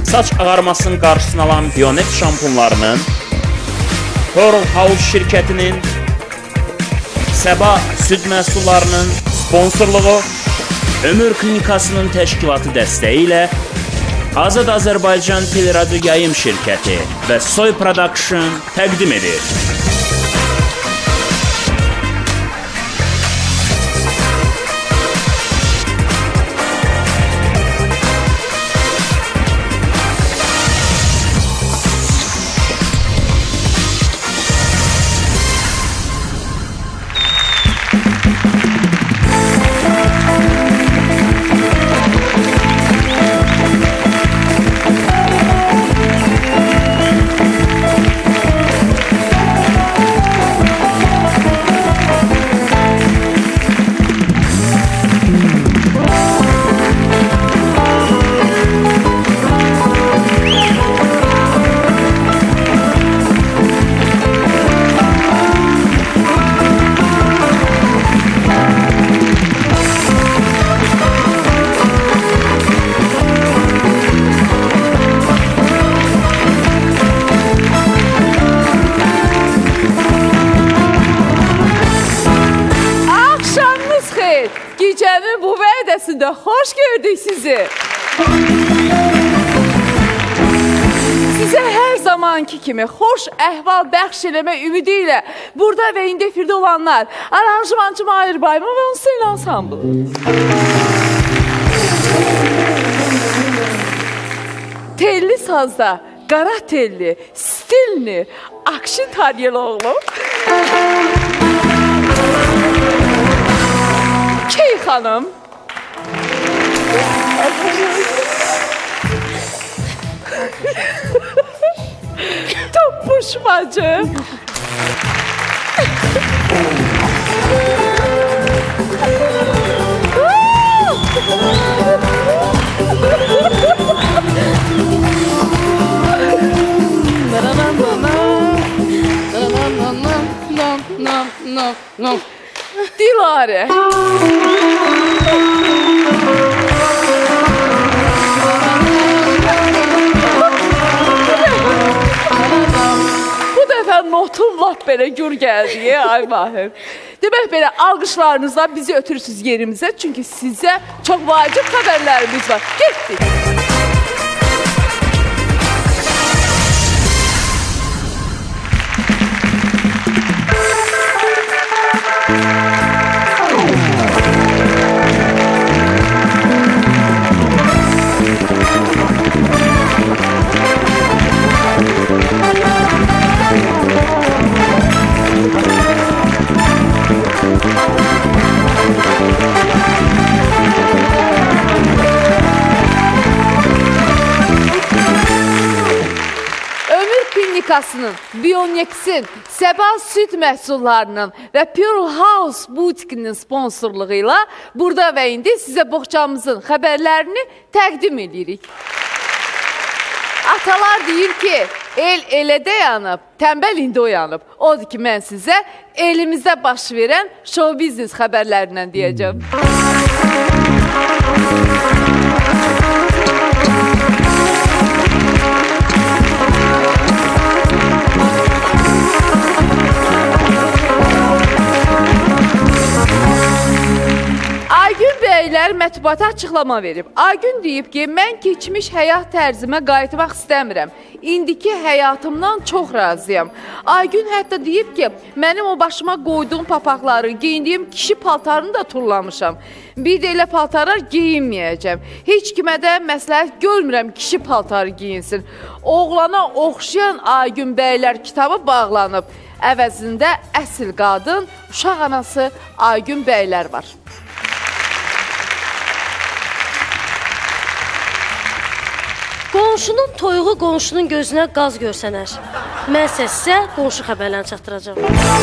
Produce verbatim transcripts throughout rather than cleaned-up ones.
saç ağarmasının qarşısını alan Bionet şampunlarının, Pearl House şirkətinin, Səba süd məhsullarının sponsorluğu, Ömür Klinikasının təşkilatı dəstəyi ilə Azad Azərbaycan Teleradio Yayım şirkəti və Soy Production təqdim edir. Gecəmin bu vədəsində xoş gördük sizi. Sizə hər zamanki kimi xoş əhval bəxş eləmə ümidi ilə burada və indi efirdə olanlar aranjmancı Mahir Baymov və onun Seyl ansamblı. Telli sazda, qara telli, stilni, Akşin Taryeloğlu. Key xanım. Topuş bacı. Dilarə. Bu dəfə notum lap belə gür gəldi, ay Mahir. Demək belə alqışlarınızla bizi ötürürsünüz yerimizə, çünki sizə çox vacib xəbərlərimiz var. Getdik. Klinikasının, Bionex'in, Səba süd məhsullarının və Pearl House butikinin sponsorluğu ilə burada və indi sizə boğçamızın xəbərlərini təqdim edirik. Atalar deyir ki, el elədə yanıb, tənbəl indi oyanıb. Odur ki, mən sizə elimizdə baş verən show biznes xəbərlərindən deyəcəm. Aygün bəylər mətbuata açıqlama verib. Aygün deyib ki, mən keçmiş həyat tərzimə qayıtmaq istəmirəm. İndiki həyatımdan çox razıyam. Aygün hətta deyib ki, mənim o başıma qoyduğum papaqları, geyindiyim kişi paltarını da turlamışam. Bir də elə paltarlar geyinməyəcəm. Heç kimə də məsləhət görmürəm kişi paltarı geyinsin. Oğlana oxşayan Aygün bəylər kitabı bağlanıb. Əvəzində əsl qadın, uşaq anası Aygün bəylər var. Qonşunun toyuğu qonşunun gözünə qaz görsənər. Mən sizə qonşu xəbərlərini çatdıracağım.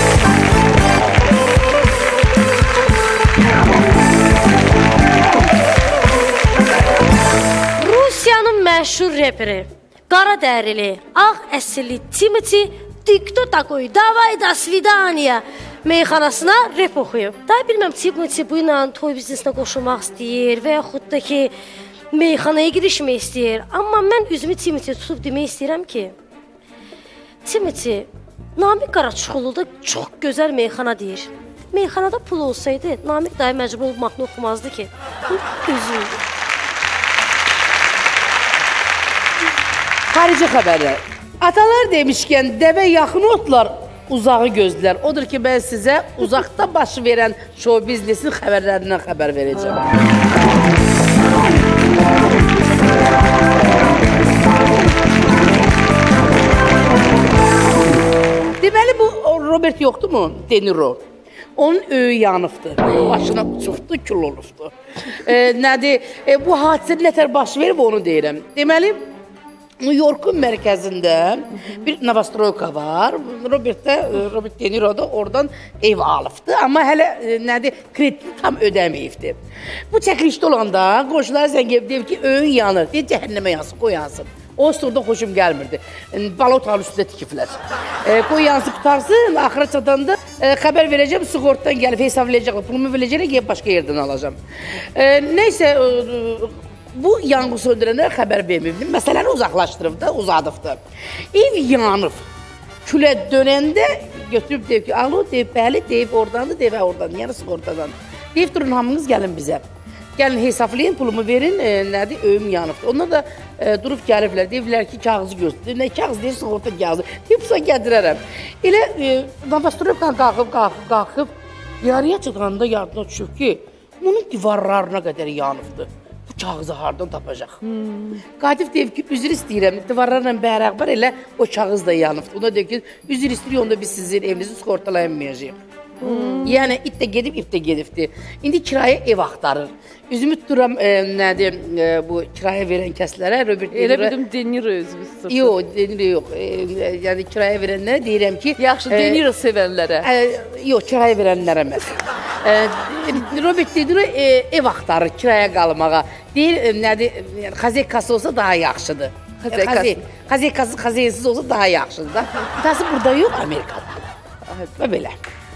Rusiyanın məşhur reperi, qara dərili, ağ əsilli Timothy Dikto takoy, davay da svidaniya meyxanasına rep oxuyub. Daha bilməm, Timothy bu ilə toy biznesinə qoşulmaq istəyir və yaxud da ki, meyxanaya girişmək istəyir. Amma mən üzümü Timothy tutub demək istəyirəm ki, Timothy, Namiq Qaraçuxuluda çox gözəl meyxana deyir. Meyxanada pul olsaydı, Namiq dayı məcbur olub mahnı oxumazdı ki. Bu gözümdür. Xarici xəbərlər. Atalar demişkən, dəvə yaxın otlar, uzağı gözlər. Odur ki, mən sizə uzaqda baş verən show biznesin xəbərlərindən xəbər verəcəm. Deməli, bu Robert yoxdur mu? De Niro. Onun öyü yanıbdır. Başına uçubdu, kül olubdu. E, nədir? E, bu hadisə nətər baş verib, onu deyirəm. Deməli, New York'un mərkəzində bir Novostroyka var. Robert də, Robert De Niro da oradan ev alıbdı. Amma hələ nədir, kreditini tam ödəməyibdi. Bu çəkilişdə olanda qonşular zəng edib deyib ki, öyün yanır. Deyib, cəhənnəmə yansın, qoy yansın. O sırada xoşum gəlmirdi. Balotanın üstündə tikiblər. E, qoy yansın, qutarsın, axıra çatanda e, xəbər verəcəm, sığortadan gəlib hesablayacaqlar. Pulumu verəcəklər, gəlib başqa yerdən alacam. E, neysə, e, bu yanğı söndürənlər xəbər verməyibdim. Məsələni uzaqlaşdırıb da, uzadıb da. Ev yanıb. Külə dönəndə götürüb deyib ki, alo, deyib, bəli, deyib, oradandır, deyib, oradan, yəni sığortadan. Deyib, durun, hamınız gəlin bizə. Gəlin, hesablayın, pulumu verin, e, nədir, öyüm yanıbdır. Onlar da e, durub gəliblər, deyiblər ki, kağızı göstərir. Nə kağız deyir, sığorta kağızı. Deyib, bu gədirərəm. Elə, e, Novostroykan qalxıb, qalxıb, qalxıb, yarıya çıxanda yardına düşüb ki, bunun divarlarına qədər yanıbdır. Bu kağızı hardan tapacaq? Hmm. Qatif deyib ki, üzr istəyirəm, divarlarla bərabər elə o kağız da yanıbdır. Ona deyib ki, üzr istəyir, onda biz sizin evinizi sığortalayamayacaq. Hmm. Yəni, it də gedib, it də gedibdir. İndi kirayə ev axtarır. Üzümü tuturam, e, nədir, e, bu kirayə verən kəslərə, Robert De Niro... Elə bildim, De Niro özümüz tutur. Yox, De Niro yox. E, yəni, kirayə verənlərə deyirəm ki... Yaxşı, De Niro e, sevənlərə. E, yox, kirayə verənlərə məsələn. e, Robert De Niro e, ev axtarır kiraya qalmağa. Deyir, e, nədir, xazekası olsa daha yaxşıdır. Xazekası. Xazekası, xazeysiz olsa daha yaxşıdır da. Tası burada yox, Amerikada. Və belə.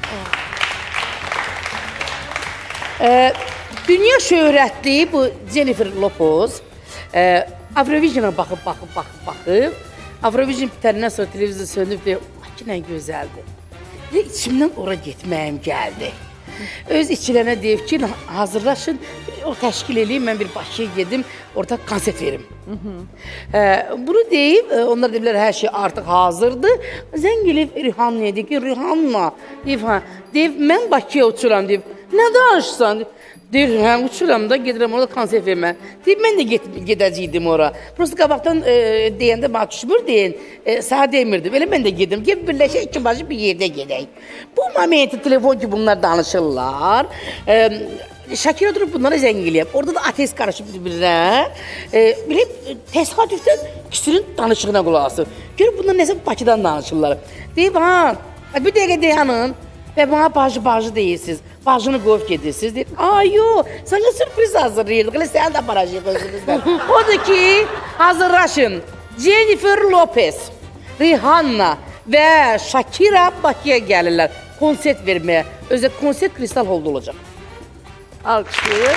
E, dünya şöhrətli bu Jennifer Lopez e, Avrovision'a baxıb, baxıb, baxıb, baxıb. Avrovision bitərindən sonra televizor söndüb deyir, ki, nə gözəldir. Və içimdən ora getməyim gəldi. Öz içilərinə deyib ki, hazırlaşın, o təşkil eləyim, mən bir Bakıya gedim, orada konsert verim. e, bunu deyib, onlar deyiblər, hər şey artıq hazırdır. Zəng eləyib Rihanna'ya deyib ki, Rihanna, deyib, hə, deyib, mən Bakıya uçuram, deyib, nə danışsan? Deyir, hə, uçuram da, gedirəm orada konsert vermə. Deyib, mən də gedəcəydim ora. Prosta qabaqdan e, deyəndə, bana düşmür deyin, e, sağ demirdim. Elə mən də gedim, ki, birləşək, iki başı bir yerdə gedək. Bu momenti telefon ki, bunlar danışırlar. E, Şakira durub bunlara zəng eləyib. Orada da ateist qarışıb bir-birinə. E, belə təsadüfdən ikisinin danışığına qulaq asır. Görüb bunlar nəsə Bakıdan danışırlar. Deyib, ha, bir dəqiqə dayanın və bana bacı-bacı deyirsiniz. Bacını qoyub gedirsiniz. Deyir, aa, yox, sana sürpriz hazırlayırdıq. Elə səni də aparacaq özünüzdən. Odur ki, hazırlaşın. Jennifer Lopez, Rihanna və Shakira Bakıya gəlirlər. Konsert verməyə. Özə konsert Kristal Hall'da olacaq. Alqışlayır.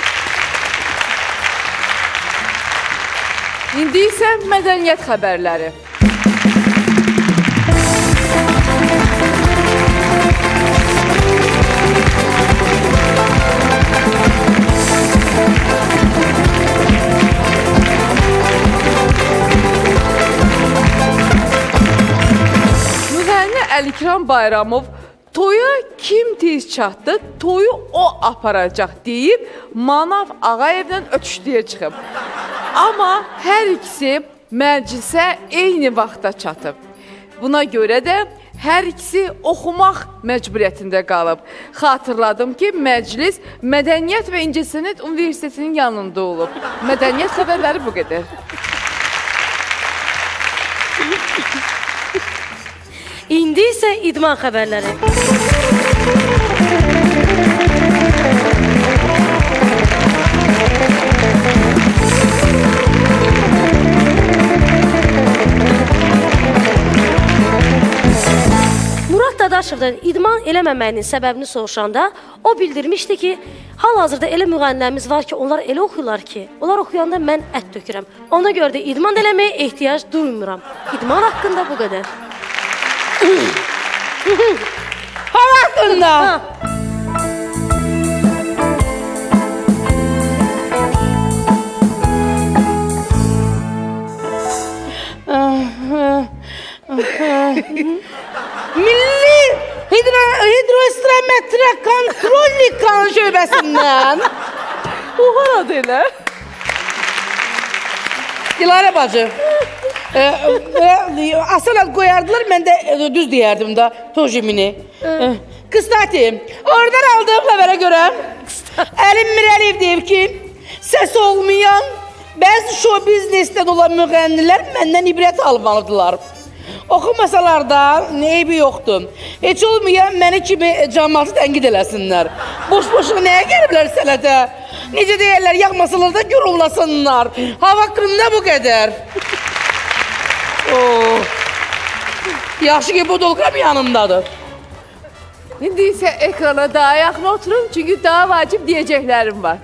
İndi isə mədəniyyət xəbərləri. Əlikram Bayramov toya kim tez çatdı, toyu o aparacaq deyib Manav Ağayevlə ötüşdüyə çıxıb. Amma hər ikisi məclisə eyni vaxtda çatıb. Buna görə də hər ikisi oxumaq məcburiyyətində qalıb. Xatırladım ki, məclis Mədəniyyət və İncəsənət Universitetinin yanında olub. Mədəniyyət xəbərləri bu qədər. İndi isə idman xəbərləri. Murad Dadaş Dadaşovdan idman eləməməyinin səbəbini soruşanda o bildirmişdi ki, hal-hazırda elə müğənnilərimiz var ki, onlar elə oxuyurlar ki, onlar oxuyanda mən ət tökürəm. Ona görə də idman eləməyə ehtiyac duymuram. İdman haqqında bu qədər. Hal haqqında. Milli Hidro Hidrostrametre Kontrollikan şöbəsindən. Bu haradı elə? Dilarə bacı. e, e, Asıl qoyardılar, mən də düz deyərdim da Tojimini. E, Kıstati, oradan aldığım xəbərə görə Əlim Mirəliyev deyib ki, səs olmayan bəzi show biznesdən olan müğənnilər məndən ibrət almalıdırlar. Oxumasalar da eybi yoxdur. Heç olmayan məni kimi cəmaatı tənqid eləsinlər. Boş-boşuna nəyə gəliblər sənətə? Necə deyərlər, yaxmasalar da gürullasınlar. Hava haqqında bu qədər. Oh. Yaxşı ki, bu dolqam yanımdadır. İndi isə ekrana daha yaxın oturun, çünki daha vacib deyəcəklərim var.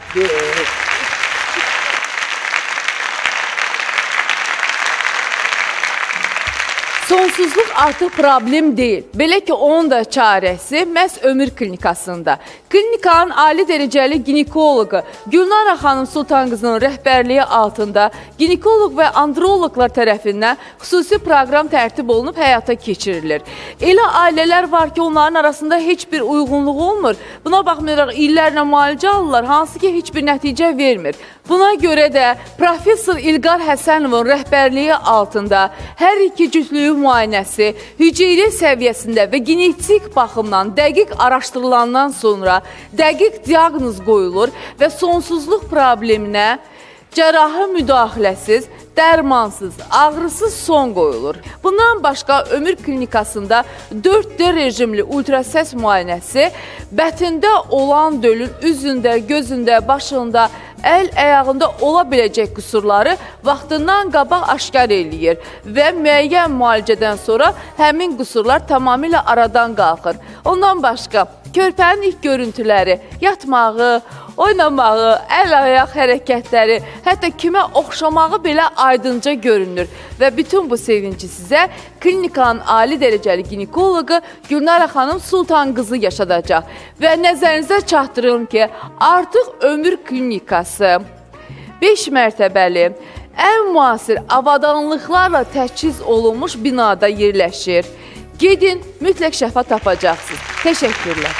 Sonsuzluq artıq problem deyil. Belə ki, onun da çarəsi məhz ömür klinikasında. Klinikanın ali dərəcəli ginekologu Gülnara xanım Sultan qızının rəhbərliyi altında ginekoloq və androloqlar tərəfindən xüsusi proqram tərtib olunub həyata keçirilir. Elə ailələr var ki, onların arasında heç bir uyğunluq olmur. Buna baxmayaraq illərlə müalicə alırlar, hansı ki, heç bir nəticə vermir. Buna görə də Profesor İlqar Həsənovun rəhbərliyi altında hər iki cütlüyü müayinəsi hüceyrə səviyyəsində və genetik baxımdan dəqiq araşdırılandan sonra dəqiq diaqnoz qoyulur və sonsuzluq probleminə cərrahi müdaxiləsiz, dərmansız, ağrısız son qoyulur. Bundan başqa ömür klinikasında dörd D rejimli ultrasəs müayinəsi bətində olan dölün üzündə, gözündə, başında, əl əyağında ola biləcək qüsurları vaxtından qabaq aşkar eləyir və müəyyən müalicədən sonra həmin qüsurlar tamamilə aradan qalxır. Ondan başqa körpənin ilk görüntüləri, yatmağı, oynamağı, əl-ayaq hərəkətləri, hətta kimə oxşamağı belə aydınca görünür və bütün bu sevinci sizə klinikanın ali dərəcəli ginekologu Gülnara xanım Sultan qızı yaşadacaq və nəzərinizə çatdırın ki, artıq ömür klinikası beş mərtəbəli, ən müasir avadanlıqlarla təchiz olunmuş binada yerləşir. Gedin, mütləq şəfa tapacaqsınız. Təşəkkürlər.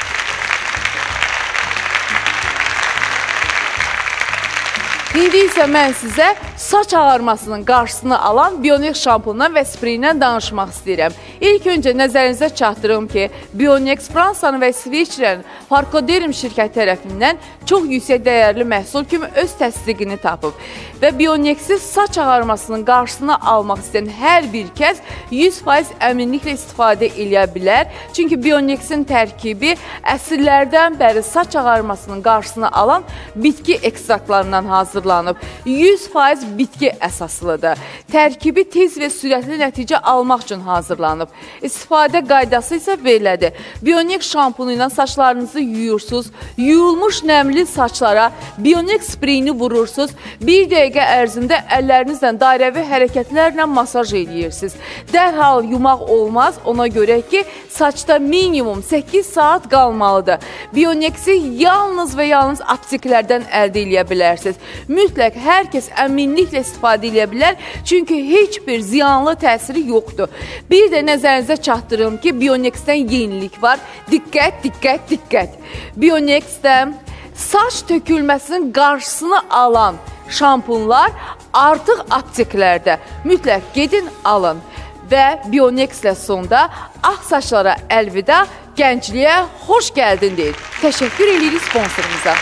İndi isə mən sizə saç ağarmasının qarşısını alan Bionex şampundan və spreyindən danışmaq istəyirəm. İlk öncə nəzərinizə çatdırım ki, Bionex Fransanın və İsveçrənin Farkoderim şirkəti tərəfindən çox yüksək dəyərli məhsul kimi öz təsdiqini tapıb və Bionex'i saç ağarmasının qarşısını almaq istəyən hər bir kəs yüz faiz əminliklə istifadə edə bilər. Çünki Bionex'in tərkibi əsrlərdən bəri saç ağarmasının qarşısını alan bitki ekstraktlarından hazırlanıb. yüz faiz bitki əsaslıdır. Tərkibi tez və sürətli nəticə almaq üçün hazırlanıb. İstifadə qaydası isə belədir. Bionex şampunu ilə saçlarınızı yuyursunuz, yuyulmuş nəmli saçlara Bionex spreyini vurursunuz, bir dəqiqə ərzində əllərinizlə dairəvi hərəkətlərlə masaj edirsiniz. Dərhal yumaq olmaz, ona görə ki, saçda minimum səkkiz saat qalmalıdır. Bionex'i yalnız və yalnız apteklərdən əldə edə bilərsiniz. Mütləq hər kəs əminliklə istifadə edə bilər, çünki heç bir ziyanlı təsiri yoxdur. Bir də nəzərinizə çatdırım ki, Bionex'dən yenilik var. Diqqət, diqqət, diqqət. Bionex'dən saç tökülməsinin qarşısını alan şampunlar artıq apteklərdə. Mütləq gedin, alın. Və Bionex'lə sonda ağ saçlara əlvida, gəncliyə xoş gəldin deyil. Təşəkkür edirik sponsorumuza.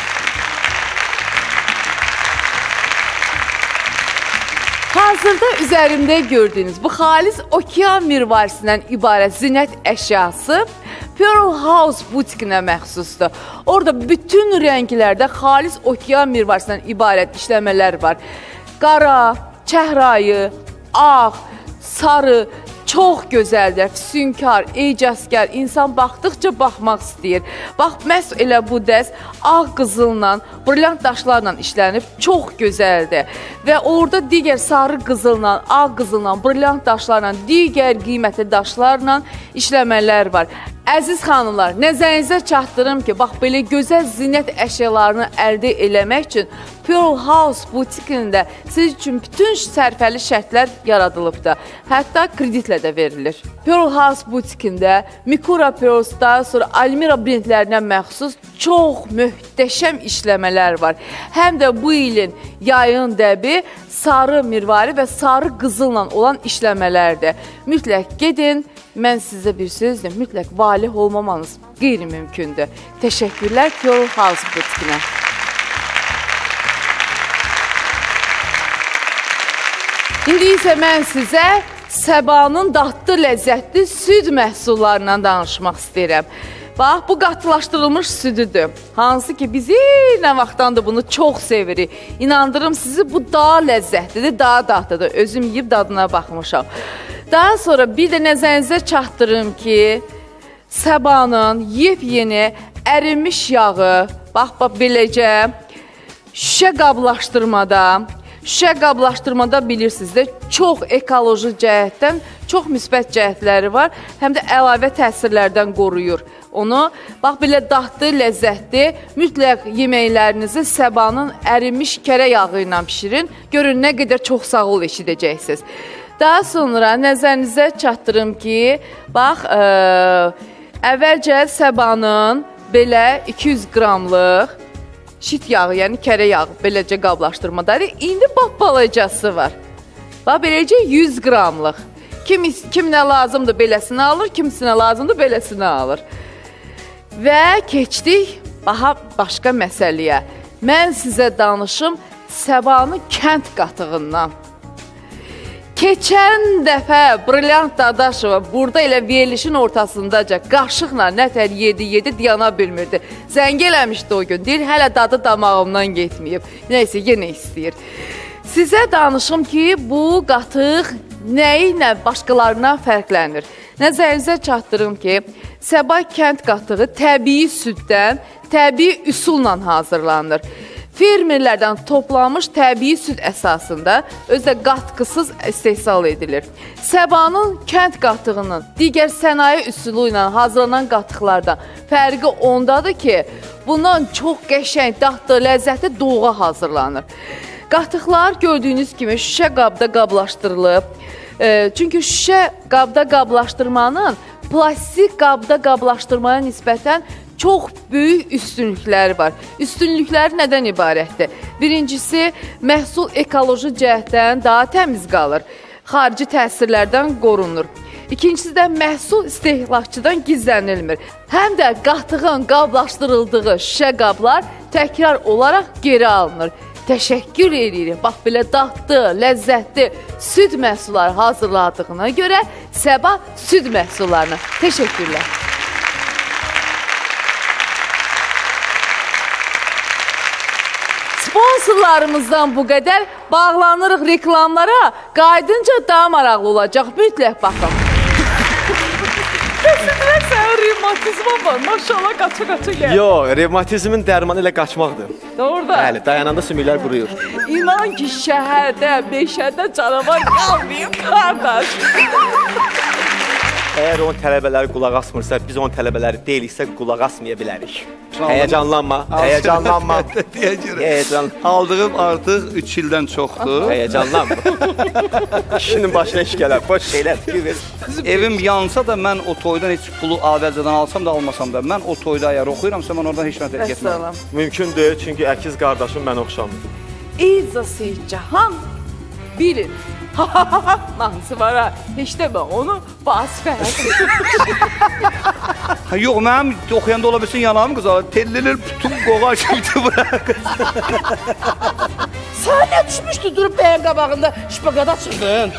Hazırda üzərimdə gördüyünüz bu xalis okean mirvarisindən ibarət zinət əşyası Pearl House butikinə məxsusdur. Orada bütün rənglərdə xalis okean mirvarisindən ibarət işləmələr var. Qara, çəhrayı, ağ, sarı, çox gözəldir, füsunkar, ecazkar, insan baxdıqca baxmaq istəyir. Bax, məhz elə bu dəst ağ qızılla, brilyant daşlarla işlənib, çox gözəldir. Və orada digər sarı qızılla, ağ qızılla, brilyant daşlarla, digər qiymətli daşlarla işləmələr var. Əziz xanımlar, nəzərinizə çatdırım ki, bax, belə gözəl zinət əşyalarını əldə eləmək üçün Pearl House butikində siz üçün bütün sərfəli şərtlər yaradılıbdır. Hətta kreditlə də verilir. Pearl House butikində Mikura Pearls'dan sonra Almira brendlərinə məxsus çox möhtəşəm işləmələr var. Həm də bu ilin yayın dəbi sarı mirvari və sarı qızılla olan işləmələrdir. Mütləq gedin. Mən sizə bir söz deyim, mütləq valih olmamanız qeyri-mümkündür. Təşəkkürlər Pearl House butikinə. İndi isə mən sizə Səbanın dadlı, ləzzətli süd məhsullarından danışmaq istəyirəm. Bax, bu qatılaşdırılmış südüdür. Hansı ki, bizi nə vaxtdandır bunu çox sevirik. İnandırım sizi, bu daha ləzzətlidir, daha dadlıdır. Özüm yiyib dadına baxmışam. Daha sonra bir də nəzərinizə çatdırım ki, Səbanın yepyeni ərinmiş yağı, bax, bax, beləcə şüşə qablaşdırmada, şüşə qablaşdırmada bilirsiniz də, çox ekoloji cəhətdən, çox müsbət cəhətləri var, həm də əlavə təsirlərdən qoruyur onu. Bax, belə dadlı, ləzzətli, mütləq yeməklərinizi Səbanın ərinmiş kərə yağı ilə pişirin, görün nə qədər çox sağ ol eşidəcəksiniz. Daha sonra nəzərinizə çatdırım ki, bax, ə, əvvəlcə Səbanın belə iki yüz qramlıq şit yağı, yəni kərə yağı beləcə qablaşdırmadadır. İndi bax, balacası var. Bax, beləcə yüz qramlıq. Kim, kiminə lazımdır beləsini alır, kimsinə lazımdır beləsini alır. Və keçdik baxa, başqa məsələyə. Mən sizə danışım Səbanın kənd qatığından. Keçən dəfə Brilyant Dadaşova burada elə verilişin ortasındaca qaşıqla nətər yedi-yedi diyana bilmirdi. Zəng eləmişdi o gün. Deyir, hələ dadı damağımdan getməyib. Nəysə, yenə istəyir. Sizə danışım ki, bu qatıq nəyi ilə başqalarından fərqlənir. Nəzərinizə çatdırım ki, Səba kənd qatığı təbii süddən, təbii üsulla hazırlanır. Fermerlərdən toplanmış təbii süd əsasında özdə qatqısız istehsal edilir. Səbanın kənd qatığının digər sənaye üsulu ilə hazırlanan qatıqlardan fərqi ondadır ki, bundan çox qəşəng, dadlı, ləzzətli doğğa hazırlanır. Qatıqlar gördüyünüz kimi şüşə qabda qablaşdırılıb. E, çünki şüşə qabda qablaşdırmanın plastik qabda qablaşdırmaya nisbətən çox böyük üstünlükləri var. Üstünlükləri nədən ibarətdir? Birincisi, məhsul ekoloji cəhətdən daha təmiz qalır, xarici təsirlərdən qorunur. İkincisi də məhsul istehlakçıdan gizlənilmir. Həm də qatığın qablaşdırıldığı şüşə qablar təkrar olaraq geri alınır. Təşəkkür edirik. Bax, belə dadlı, ləzzətli süd məhsulları hazırladığına görə Səba süd məhsullarına təşəkkürlər. Sponsorlarımızdan bu qədər, bağlanırıq reklamlara, qaydınca daha maraqlı olacaq, mütləq baxın. Təsəvvürlər sənə revmatizma var, maşallah qaça-qaça gəlir. Yox, revmatizmin dərmanı ilə qaçmaqdır. Doğru da. Bəli, dayananda sümüklər quruyur. İnan ki, şəhərdə, meşədə canavar qalmayıb, qardaş. Əgər onun tələbələri qulaq asmırsa, biz onun tələbələri deyiliksə qulaq asmaya bilərik. Həyəcanlanma, həyəcanlanma. Həyəcan. Aldığım artıq üç ildən çoxdur. Həyəcanlanma. Kişinin başına iş gələr, boş şeylər. Evim yansa da mən o toydan heç pulu əvvəlcədən alsam da almasam da, mən o toyda əgər oxuyuramsa, mən oradan heç nə getməm. Mümkün deyil, çünki əkiz qardaşım mən oxşamdır. İza Seyid Cahan, bilin. Mahnısı var ha, heç demə onu vasifə. Yox, mənim oxuyanda ola bilsin yanağım qızar, tellilir bütün qoğa kimdir bırak. Sən nə düşmüşdü durub bəyin qabağında şpaqada çıxdın?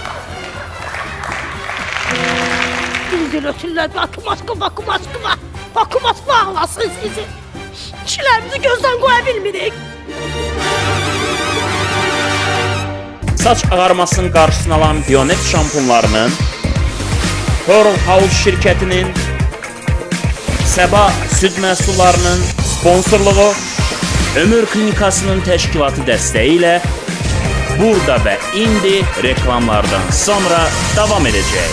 İngil ötürlər, bakım aşkı, bakım aşkı, bakım aşkı ağlasın sizi. Kişilərimizi gözdən qoya bilmirik. Saç ağarmasının qarşısını alan Bionet şampunlarının Pearl House şirkətinin, Səba süd məhsullarının sponsorluğu, Ömür Klinikasının təşkilatı dəstəyi ilə burada və indi reklamlardan sonra davam edəcək.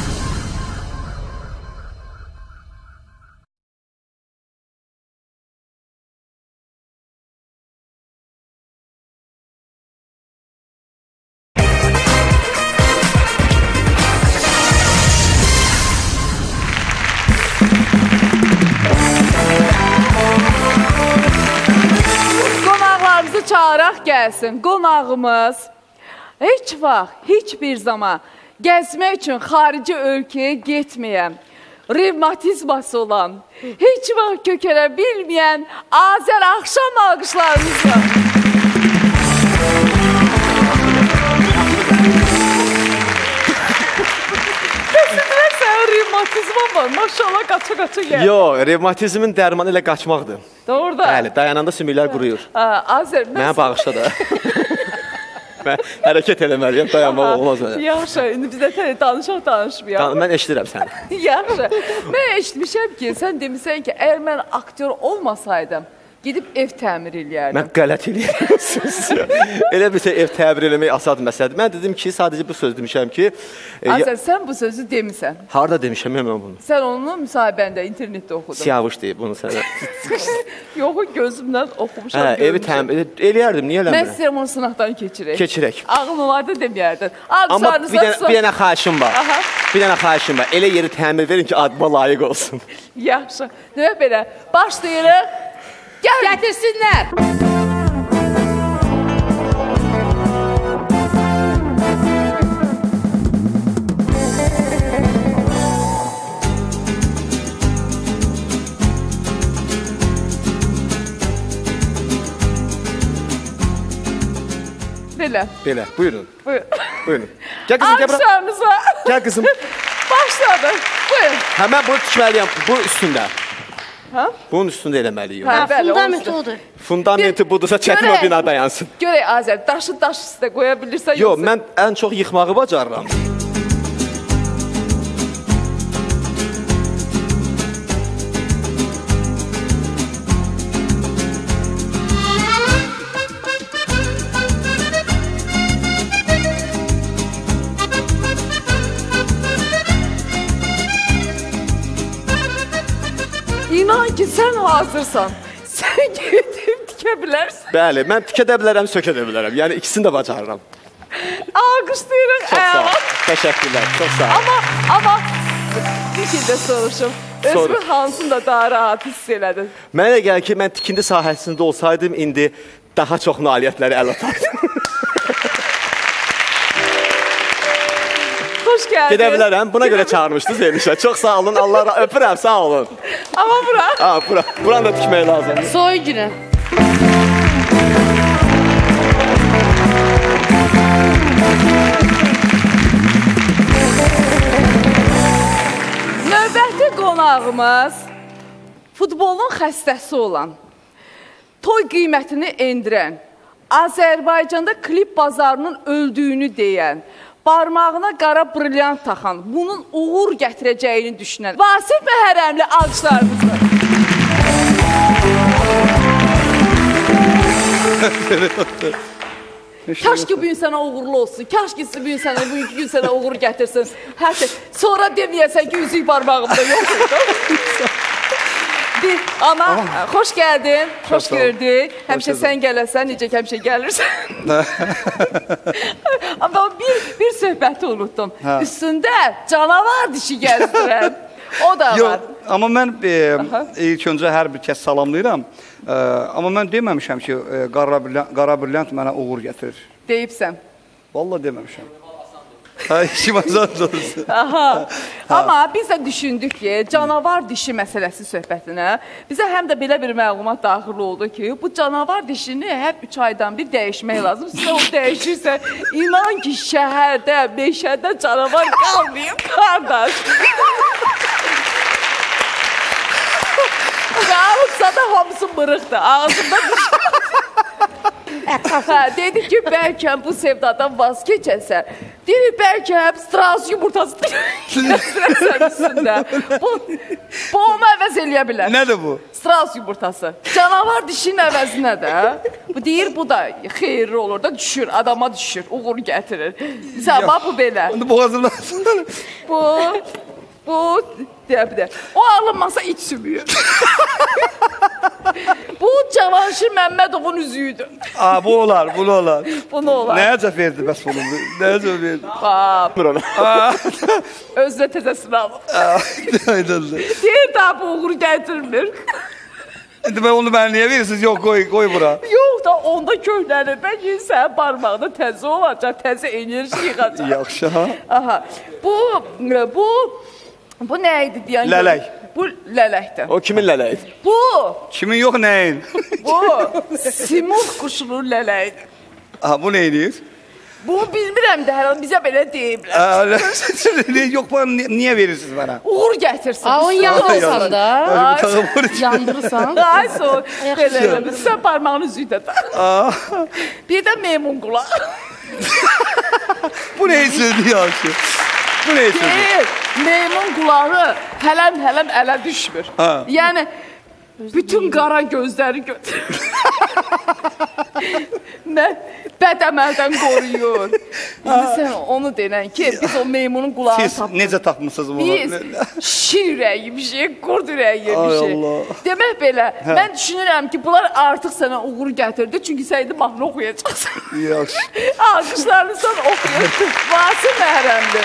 Çağıraq gəlsin, qonağımız heç vaxt, heç bir zaman gəzmək üçün xarici ölkəyə getməyən, revmatizması olan, heç vaxt kökələ bilməyən Azər Axşam alqışlarımızla. Təsəvvür sən revmatizman var, maşallah qaça-qaça gəlir. Yox, revmatizmin dərmanı ilə qaçmaqdır. Doğru da. Bəli, dayananda sümüklər quruyur. Azər, mən... Mənə bağışla da. Mən hərəkət eləməliyəm, dayanmaq olmaz mənə. Yaxşı, indi bizə təni danışaq danışmayaq. Mən eşidirəm səni. Yaxşı, mən eşitmişəm ki, sən demişsən ki, əgər mən aktyor olmasaydım, gedib ev təmir eləyərdim. Mən qələt eləyirəm. Elə bir şey ev təmir eləmək asad məsələdir. Mən dedim ki, sadəcə bu söz demişəm ki... Azər, sən bu sözü demisən. Harada demişəm mən bunu? Sən onu müsahibəndə, internetdə oxudun. Siyavuş deyib bunu sənə. Yox, gözümdən oxumuşam, görmüşəm. Hə, evi təmir eləyərdim, niyə eləmirəm? Mən istəyirəm onu sınaqdan keçirək. Keçirək. Ağlın vardı deməyərdin. Amma bir dənə xahişim var. Bir dənə xahişim var. Elə yeri təmir verin ki, adıma layiq olsun. Yaxşı. Demək belə, başlayırıq. Gəl, gətirsinlər. Belə. Belə, buyurun. Buyurun. Buyurun. Gəl qızım, gəl bura. Alqışlarınıza. Gəl qızım. Başladı. Buyurun. Həmən bunu tikməliyəm, bu üstündə. Ha? Bunun üstündə eləməliyim. Hə, fundamenti odur. Fundamenti budursa çətin o bina dayansın. Görək Azər, daşı daş üstə qoya bilirsən yoxsa? Yox, mən ən çox yıxmağı bacarıram. İnan ki, sən hazırsan. Sən gedib tikə bilərsən. Bəli, mən tikə də bilərəm, sökə də bilərəm. Yəni, ikisini də bacarıram. Alqışlayırıq. Çox sağ ol. Təşəkkürlər, çox sağ ol. Amma, amma bir şey də soruşum. Özümü hansında daha rahat hiss elədin? Mənə gəlir ki, mən tikinti sahəsində olsaydım, indi daha çox nailiyyətləri əl atardım. Xoş gəldin. Gedə bilərəm, buna görə çağırmışdınız Elişə. Çox sağ olun, Allah öpürəm, sağ olun. Amma bura? Ha, bura. Buranı da tikmək lazımdır. Soy günü. Növbəti qonağımız futbolun xəstəsi olan, toy qiymətini endirən, Azərbaycanda klip bazarının öldüyünü deyən, barmağına qara brilyant taxan, bunun uğur gətirəcəyini düşünən Vasif Məhərrəmli alqışlarımızdır. Kaş ki bu gün sənə uğurlu olsun, kaş ki bu gün sənə, bu gün sənə uğur gətirsin. Hər şey, sonra deməyəsən ki, üzük barmağımda yoxdur. Ama xoş gəldin, xoş gördük. Həmişə sən gələsən, necə ki həmişə gəlirsən. Amma bir, bir söhbəti unutdum. Üstündə canavar dişi gəzdirən. O da Yox, var. amma mən e, ilk öncə hər bir kəs salamlayıram. E, amma mən deməmişəm ki, e, qara brilyant, qara brilyant mənə uğur gətirir. Deyibsən. Vallahi deməmişəm. Ha, işim azad olsun. Aha. Amma biz də düşündük ki, canavar dişi məsələsi söhbətinə bizə həm də belə bir məlumat daxil oldu ki, bu canavar dişini həp üç aydan bir dəyişmək lazım. Sizə o dəyişirsə, inan ki, şəhərdə, meşədə canavar qalmayıb, qardaş. Qalıbsa da hamısı mırıqdır, ağzında diş. Hə, dedik ki, bəlkə bu sevdadan vaz keçəsən, Deyir, bəlkə hep Strauss yumurtası gətirəsən üstündə. Bu, bu onu əvəz eləyə bilər. Nədir bu? Strauss yumurtası. Canavar dişinin əvəzinə də. Bu deyir, bu da xeyirli olur da düşür, adama düşür, uğur gətirir. Məsələn, bax bu belə. Onu boğazımdan. Bu, bu, deyə bir də. O alınmasa iç sümüyür. Bu Cavanşir Məmmədovun üzüydü. Aa, bu olar, bu olar. Bu nə olar? Nəyə cəf verdi bəs bunu? Nəyə cəf verdi? Bax. Özünə təzəsini alır. Aydındır. Deyir daha bu uğur gətirmir. İndi mən onu mənə niyə verirsiniz? Yox, qoy, qoy bura. Yox da onda köhnəlir. Bəlkə sənin barmağında təzə olacaq, təzə enerji yığacaq. Yaxşı, ha? Aha. Bu, bu, bu nə idi deyən? Lələk. Bu lələkdir. O kimin lələyidir? Bu, Kimin yox, nəyin? bu simurq quşunun lələyidir. Aha, bu neyiniz? Bunu bilmirəm də, hər an bizə belə deyiblər. Yox, bana ni- niyə verirsiniz bana? Uğur gətirsin. Aa, onu yandırırsan da. Ay, bu tağım var. Yandırırsan. Ay, so, belə eləmir. Sən parmağını üzüydə da. Bir də meymun qulaq. Bu ne sözdü yaxşı? Bu ne sözdü? Deyir, meymun qulağı hələm-hələm ələ düşmür. Ha. Yəni, bütün qara gözləri götürür. Nə? Bəd əməldən qoruyur. İndi sən onu denən ki, biz o meymunun qulağını Siz tapdıq. necə tapmışsınız bunu? Biz şir ürəyi bir şey, qurd ürəyi bir Ay şey. Allah. Demək belə, mən düşünürəm ki, bunlar artıq sənə uğur gətirdi. Çünki sən indi mahnı oxuyacaqsan. Yaxşı. Alqışlarını sən oxuyur. Vasif Məhrəmdir.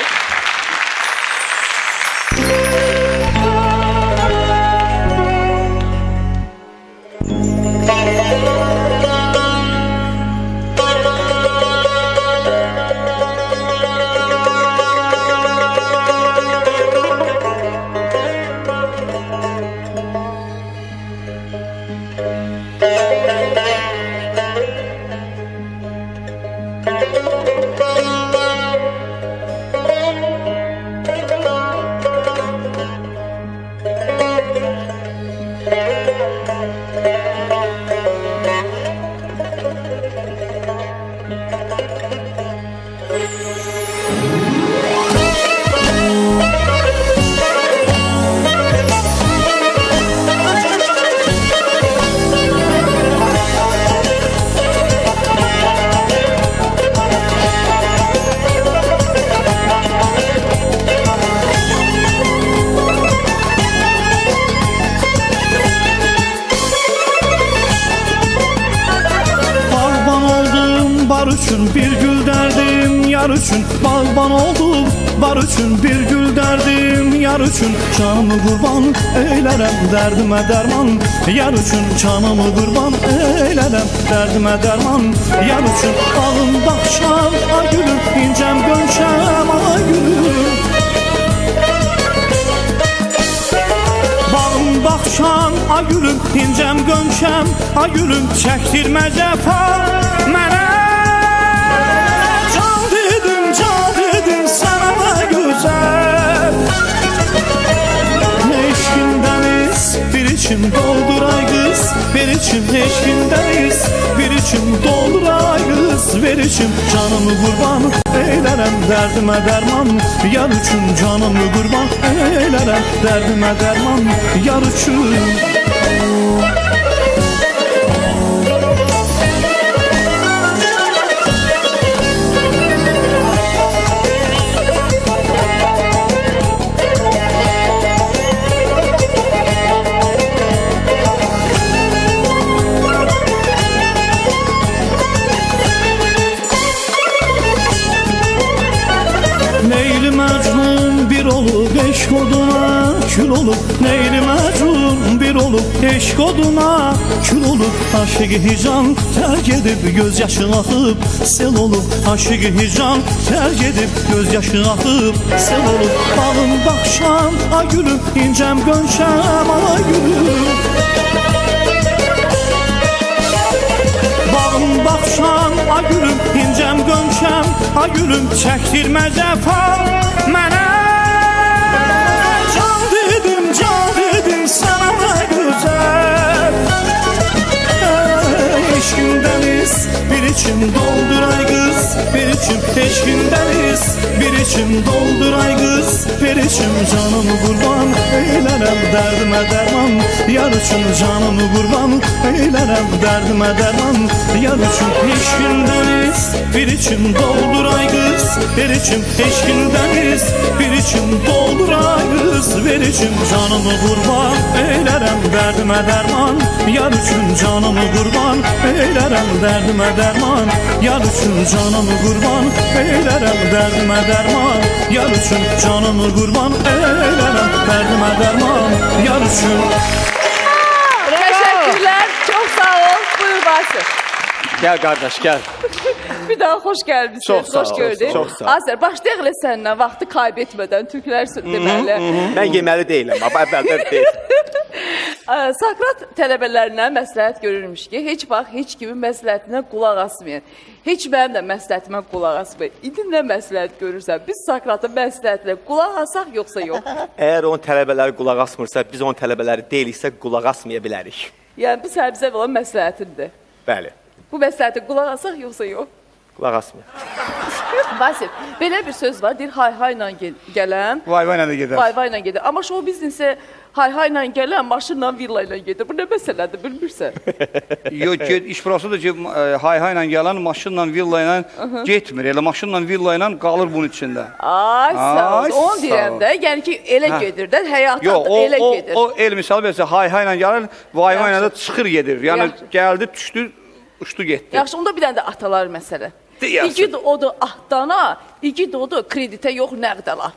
Bir gül derdim yar üçün, bağban oldum var üçün. Bir gül derdim yar üçün, canımı qurban eylərəm dərdimə dərman. Yar üçün canımı qurban eylərəm dərdimə dərman. Yar üçün bağın baxşam ay gülüm, incəm gönşəm ay gülüm. Bağın baxşam ay gülüm, incəm gönşəm ay gülüm. Çəkdirmə cəfa mənə. Bir içim dolduray kız, bir içim eşkindəyiz. Bir içim dolduray kız, bir içim canımı qurban eylərəm dərdimə dərman. Yar üçün canımı qurban eylərəm dərdimə dərman. Yar üçün. Eşk oduna kül olup, neyli məcnun bir olup. Eşk oduna kül olup, aşık-ı hicran terk edip gözyaşın axıb sel olup. Aşık-ı hicran terk edip gözyaşın axıb sel olup. Bağın baxşam ay gülüm, incəm gönşəm ay gülüm. Bağın baxşam ay gülüm, incəm gönşəm ay gülüm. Çəkdirmə cəfa mənə. Eşkindəniz bir içim dolduray kız, bir içim eşkindəniz. içim doldur ay qız, ver içim canımı qurban eylərəm dərdimə dərman. Yar üçün canımı qurban eylərəm dərdimə dərman. Yar üçün eşkindəniz, bir içim doldur ay qız, ver içim eşkindəniz, bir içim doldur ay qız, ver içim canımı qurban eylərəm dərdimə dərman. Yar üçün canımı qurban eylərəm dərdimə dərman. Yar üçün canımı qurban eylərəm dərdimə dərman. Yar üçün canımı qurban eylərəm dərdimə dərman. Yar üçün. Teşekkürler. Çok sağ ol. Buyur Basir. Gel kardeş gel. Bir daha hoş gelmişsin. Çok sağ hoş ol, gördük. çok sağ ol. Azer, başlayaq elə səndən vaxtı kaybetmədən türklər deməli. Ben yeməli değilim ama əvvəldən deyil. Sakrat tələbələrinə məsləhət görürmüş ki, heç vaxt heç kimin məsləhətinə qulaq asmayın. Heç mənim də məsləhətimə qulaq asmayın. İndi nə məsləhət görürsən? Biz Sakratın məsləhətinə qulaq asaq yoxsa yox? Əgər onun tələbələri qulaq asmırsa, biz onun tələbələri deyiliksə qulaq asmaya bilərik. Yəni, bu sənə bizə olan məsləhətindir. Bəli. Bu məsləhətə qulaq asaq yoxsa yox? Qulaq asmaya. Vasif, belə bir söz var, deyir hay-hayla gələn, Vay-vayla da gedər. vay-vayla gedir. Amma show biznesə hay-hayla gələn, maşınla, villayla gedir. Bu nə məsələdir, bilmirsən? Yox, iş burası da ki, hay-hayla gələn maşınla, villayla getmir. Elə maşınla, villayla qalır bunun içində. Ay, sağ ol. Onu deyirəm də, yəni ki, elə gedir də, həyatda elə gedir. O el misal versə, hay-hayla gələn, vay-vayla da çıxır gedir. Yəni, gəldi, düşdü, uçdu, getdi. Yaxşı, onda bir dənə də atalar məsələ. İgid odur ahdana, igid odur kreditə yox nəqdala.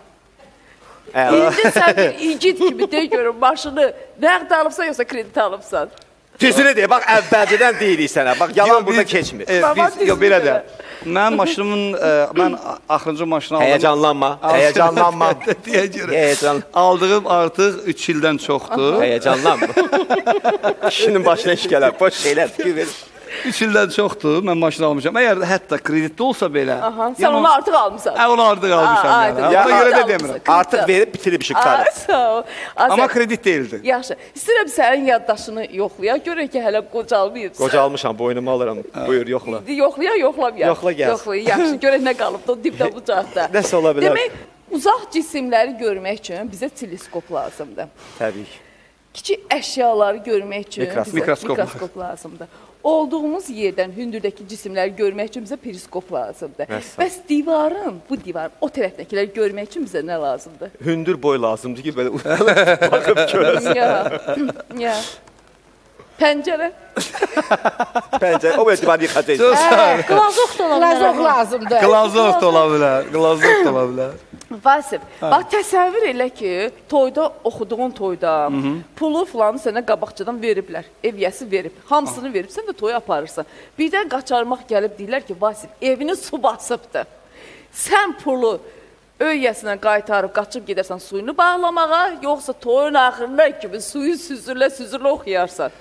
İndi sən bir igid kimi deyə görüm, maşını nəqd alıbsan yoxsa kreditə alıbsan? Düzünü deyə, bax, əvvəlcədən deyirik sənə. Bax, yalan burada keçmir. Yox, belə də. Mən maşınımın, mən axırıncı maşını aldım. Həyəcanlanma, həyəcanlanma. Deyə görə. Aldığım artıq üç ildən çoxdur. Həyəcanlanma. Kişinin başına iş gələr, boş şeylər fikir verir. üç ildən çoxdur, mən maşını almışam. Əgər hətta kreditdə olsa belə... Sən onu artıq almışsan. Hə, onu artıq almışam. Ona görə də demirəm. Artıq verib bitirib işi qutarıq. Sağ ol. Amma kredit deyildi. Yaxşı. İstəyirəm sənin yaddaşını yoxlayaq. Görək ki, hələ qocalmayıbsan. Qocalmışam, boynumu alıram. Buyur, yoxla. Yoxlaya, yoxlamayaq. Yoxla, gəl. Yoxlayaq, yaxşı. Görək nə qalıbdı o dibdə bucaqda. Nəsə ola bilər. Demək, uzaq cisimləri görmək üçün bizə teleskop lazımdır. Təbii ki. Kiçik əşyaları görmək üçün Mikroskop. bizə mikroskop lazımdır. Olduğumuz yerdən hündürdəki cisimləri görmək üçün bizə periskop lazımdır. Bəs divarın, bu divarın o tərəfdəkiləri görmək üçün bizə nə lazımdır? Hündür boy lazımdır ki, belə baxıb görəsən. Ya, ya. Pəncərə. Pəncərə, o belə divarı yıxacaqsın. Qlazok da ola bilər. Qlazok lazımdır. Qlazok da ola bilər. Qlazok da ola bilər. Vasif, bax təsəvvür elə ki, toyda, oxuduğun toyda pulu filanı sənə qabaqcadan veriblər, evyəsi verib, hamısını verib, sən də toya aparırsan. Birdən qaçarmaq gəlib deyirlər ki, Vasif, evini su basıbdır. Sən pulu öyyəsinə qaytarıb, qaçıb gedərsən suyunu bağlamağa, yoxsa toyun axırına kimi suyu süzürlə, süzürlə oxuyarsan.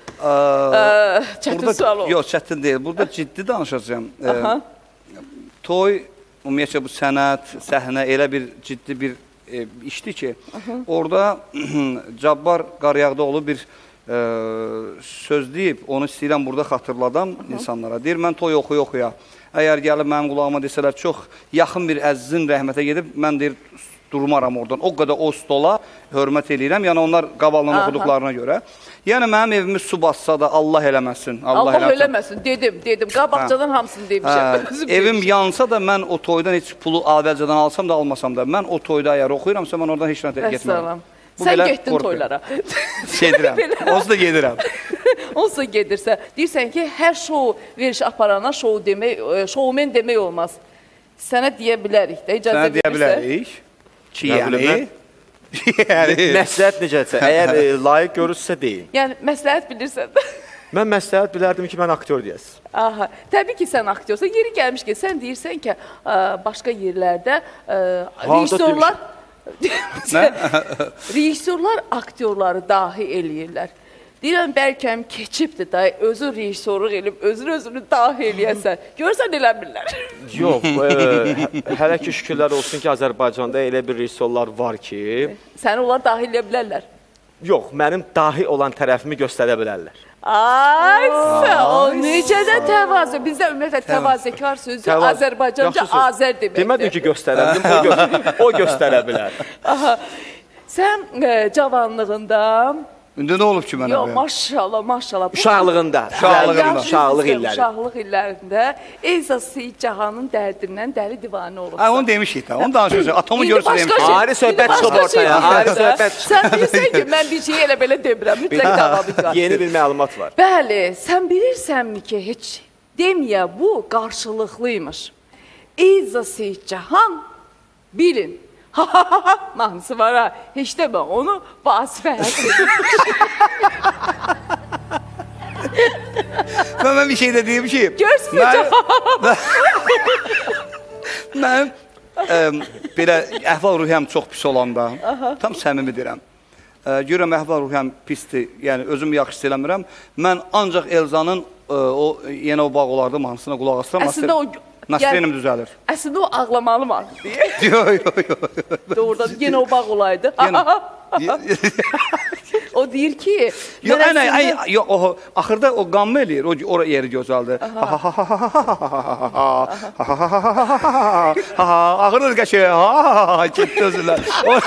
Çətin sual oldu. Yox, çətin deyil. Burada ciddi danışacağım. Toy, ümumiyyətlə bu sənət, səhnə elə bir ciddi bir e, işdir ki, orada Cabbar Qaryağdıoğlu bir e, söz deyib, onu istəyirəm burada xatırladam insanlara. Deyir, mən toy oxuya-oxuya, əgər gəlib mənim qulağıma desələr, çox yaxın bir əzizin rəhmətə gedib, mən deyir, durmaram oradan. O qədər o stola hörmət eləyirəm, yəni onlar qabalından oxuduqlarına görə. Yəni, mənim evimi su bassa da Allah eləməsin. Allah, Allah eləməsin, dedim, dedim. Qabaqcadan hamısını demişəm. Evim yansa da mən o toydan heç pulu əvvəlcədən alsam da, almasam da, mən o toyda əgər oxuyuramsa, mən oradan heç nə getmərəm. Sən getdin toylara. Gedirəm, onsuz da gedirəm. Onsuz da gedirsə, deyirsən ki, hər şou veriş aparana şoumen demək olmaz. Sənə deyə bilərik də, icazə verirsə. Sənə deyə bilərik. Ki, yəni... Məsləhət necəsə, əgər layiq görürsə deyin. Yəni, məsləhət bilirsən də. Mən məsləhət bilərdim ki, mən aktyor deyəsin. Aha, təbii ki, sən aktyorsan. Yeri gəlmiş ki, sən deyirsən ki, başqa yerlərdə rejissorlar... Rejissorlar aktyorları dahi eləyirlər. Deyirəm, bəlkəm keçibdir da, özü rejissorluq elib, özünü-özünü dahi eləyəsən. Görürsən, eləmirlər. Yox, hələ ki, şükürlər olsun ki, Azərbaycanda elə bir rejissorlar var ki... Səni onlar dahi eləyə bilərlər. Yox, mənim dahi olan tərəfimi göstərə bilərlər. Ay, o necə də təvazö. Bizdə ümumiyyətlə təvazökar sözü Azərbaycanca Azər deməkdir. Demədin ki, göstərəndim, o, gö o göstərə bilər. Aha. Sən e, cavanlığında... İndi nə olub ki mənə? Yox, maşallah, maşallah. Uşaqlığında. Uşaqlığında. Uşaqlıq illəri. Uşaqlıq illərində Elza Seyid Cahanın dərdindən dəli divanə olubsan. Hə, onu demişik də, onu danışmışıq. Atomu görürsə demişik. Ayrı söhbət çıxıb ortaya. Ayrı söhbət çıxıb. Sən bilirsən ki, mən bir şeyi elə belə demirəm. Mütləq davam edir. Yeni bir məlumat var. Bəli, sən bilirsənmi ki, heç deməyə bu qarşılıqlıymış. Elza Seyid Cahan, bilin. Ha ha ha ha, mahnısı var ha. Heç demə, onu Vasifə həsr edilmiş. Mən bir şey də deyim ki... Görsün Cahan. Mən belə əhval-ruhiyyəm çox pis olanda, tam səmimi deyirəm. Görürəm əhval-ruhiyyəm pisdir, yəni özüm yaxşı hiss eləmirəm. Mən ancaq Elzanın o yenə o bağ olardı mahnısına qulaq asıram. Əslində o... Nasrenim düzəlir. Əslində o ağlamalı mahnı deyir. Yox, yox, yox. Doğrudan yenə o bağ olaydı. O deyir ki... Yox, ənə, yox, o, axırda o qanmı eləyir, o ora yeri gözəldir. Axırda qəşək, getdi özürlər.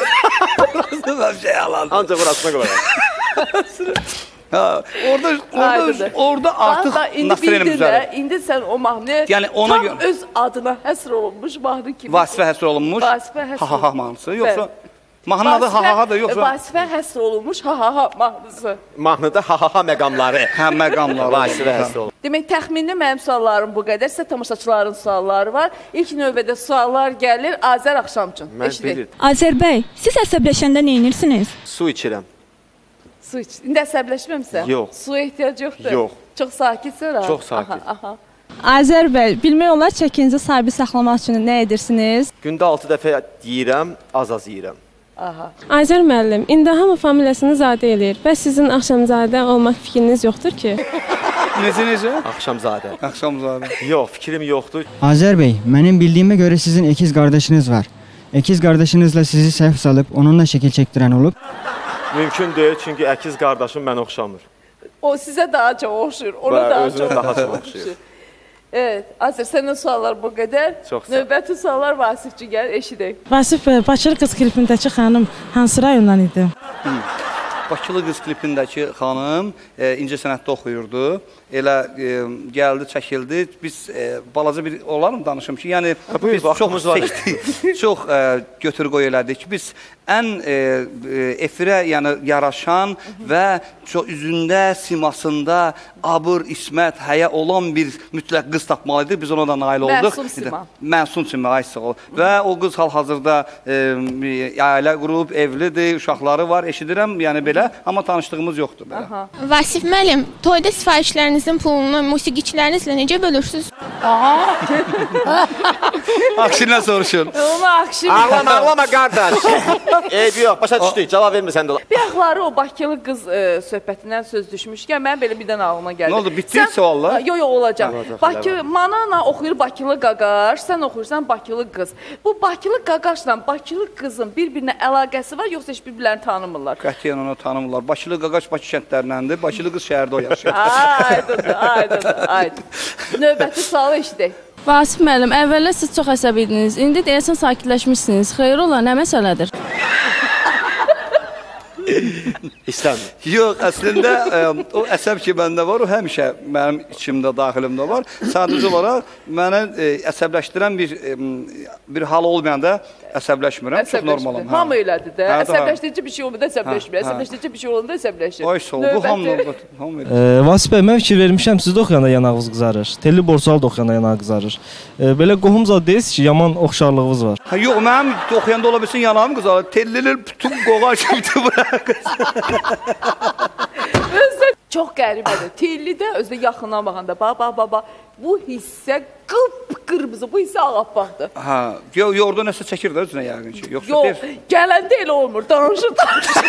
Orası da bir şey alandı. Ancaq orasına qoyaq. Orada, orada, orada artıq Nasrenim düzəlir. İndi sən o mahnı tam öz adına həsr olunmuş mahnı kimi. Vasifə həsr olunmuş. Vasifə həsr olunmuş. Ha-ha-ha mahnısı, yoxsa... Mahnı adı ha-ha-ha da yoxsa... Vasifə həsr olunmuş ha-ha-ha mahnısı. Mahnıda ha-ha-ha məqamları. Hə, məqamları. Vasifə həsr olunmuş. Demək, təxminli mənim suallarım bu qədər. Sizə tamaşaçıların sualları var. İlk növbədə suallar gəlir Azər axşam üçün. Mən bilirdim. Azər bəy, siz əsəbləşəndə nə edirsiniz? Su içirəm. Su iç. İndi əsəbləşməmsən? Yox. Suya ehtiyac yoxdur? Yox. Çox sakitsən? Çox sakit. Aha, aha. Azər bəy, bilmək olar çəkinizi sabit saxlamaq üçün nə edirsiniz? Gündə altı dəfə yeyirəm, az-az yeyirəm. Aha. Azər müəllim, indi hamı familiyasını Zadə eləyir. Bəs sizin Axşamzadə olmaq fikriniz yoxdur ki? Necə, necə? Axşamzadə. Axşamzadə. Yox, fikrim yoxdur. Azər bəy, mənim bildiyimə görə sizin ikiz qardaşınız var. İkiz qardaşınızla sizi səhv salıb, onunla şəkil çəkdirən olub? Mümkün deyil, çünki əkiz qardaşım mənə oxşamır. O sizə daha çox oxşur, ona daha çox daha çox oxşuyur. Evet, Azər, sənin suallar bu qədər. Çox sağ ol. Növbəti suallar Vasifçi gəl, eşidək. Vasif bəy, Bakılı qız klipindəki xanım hansı rayondan idi? Bakılı qız klipindəki xanım e, incəsənətdə oxuyurdu. Elə e, gəldi, çəkildi. Biz e, balaca bir olarım danışım ki, yəni buyur, biz çox seçdik, çox e, götür-qoy elədik. Biz ən e, efirə yəni yaraşan və çox üzündə, simasında abır, ismət, həyə olan bir mütləq qız tapmalıydı. Biz ona da nail olduq. Məsum sima. Məsum sima, ay sağ ol. Və o qız hal-hazırda e, ailə qurub, evlidir, uşaqları var, eşidirəm, yəni belə, amma tanışdığımız yoxdur belə. Aha. Vasif müəllim, toyda sifarişlərinizin pulunu musiqiçilərinizlə necə bölürsünüz? Akşinlə soruşun. Ona akşin. Ağlama, ağlama qardaş. Eybi yox, başa düşdük, cavab vermirsən də. Bir axları o Bakılı qız e, söhbətindən söz düşmüşkən, mən belə birdən ağlıma gəldi. Nə oldu, bitdi suallar? Yox, yox, olacaq. Bakı, Manana oxuyur Bakılı qaqaş, sən oxuyursan Bakılı qız. Bu Bakılı qaqaşla Bakılı qızın bir-birinə əlaqəsi var, yoxsa heç bir-birlərini tanımırlar? Qətiyyən onu tanımırlar. Bakılı qaqaş Bakı kəndlərindəndir, Bakılı qız şəhərdə o yaşayır. Aydındır, aydındır, aydın. Növbəti sualı eşidək. Vasif müəllim, əvvəllər siz çox əsəb idiniz. İndi deyəsən sakitləşmişsiniz. Xeyr ola, nə məsələdir? İstəmir. Yox, əslində ə, o əsəb ki məndə var, o həmişə mənim içimdə, daxilimdə var. Sadəcə olaraq mənə ə, əsəbləşdirən bir ə, bir hal olmayanda əsəbləşmirəm. Çox normalam. Hamı elədir də. Əsəbləşdirici bir şey olmadı, əsəbləşmir. Əsəbləşdirici bir şey olanda əsəbləşir. Ay sağ ol, bu hamı e, Vasif bəy, mən fikir vermişəm, siz də oxuyanda yanağınız qızarır. Telli borsalı da oxuyanda yanağı qızarır. E, belə qohumca deyirsiniz ki, yaman oxşarlığınız var. Ha, yox, mənim oxuyanda ola bilsin yanağım qızarır. Tellilər bütün qoğaç kimi bırak. Özdə çox qəribədir. Tellidə özdə yaxından baxanda, bax, bax, bax, bax. Bu hissə qıpqırmızı, bu hissə ağappaqdır. Ha, yox, yorda nəsə çəkir də özünə yəqin ki. Yox, yox gələndə elə olmur, danışır, danışır.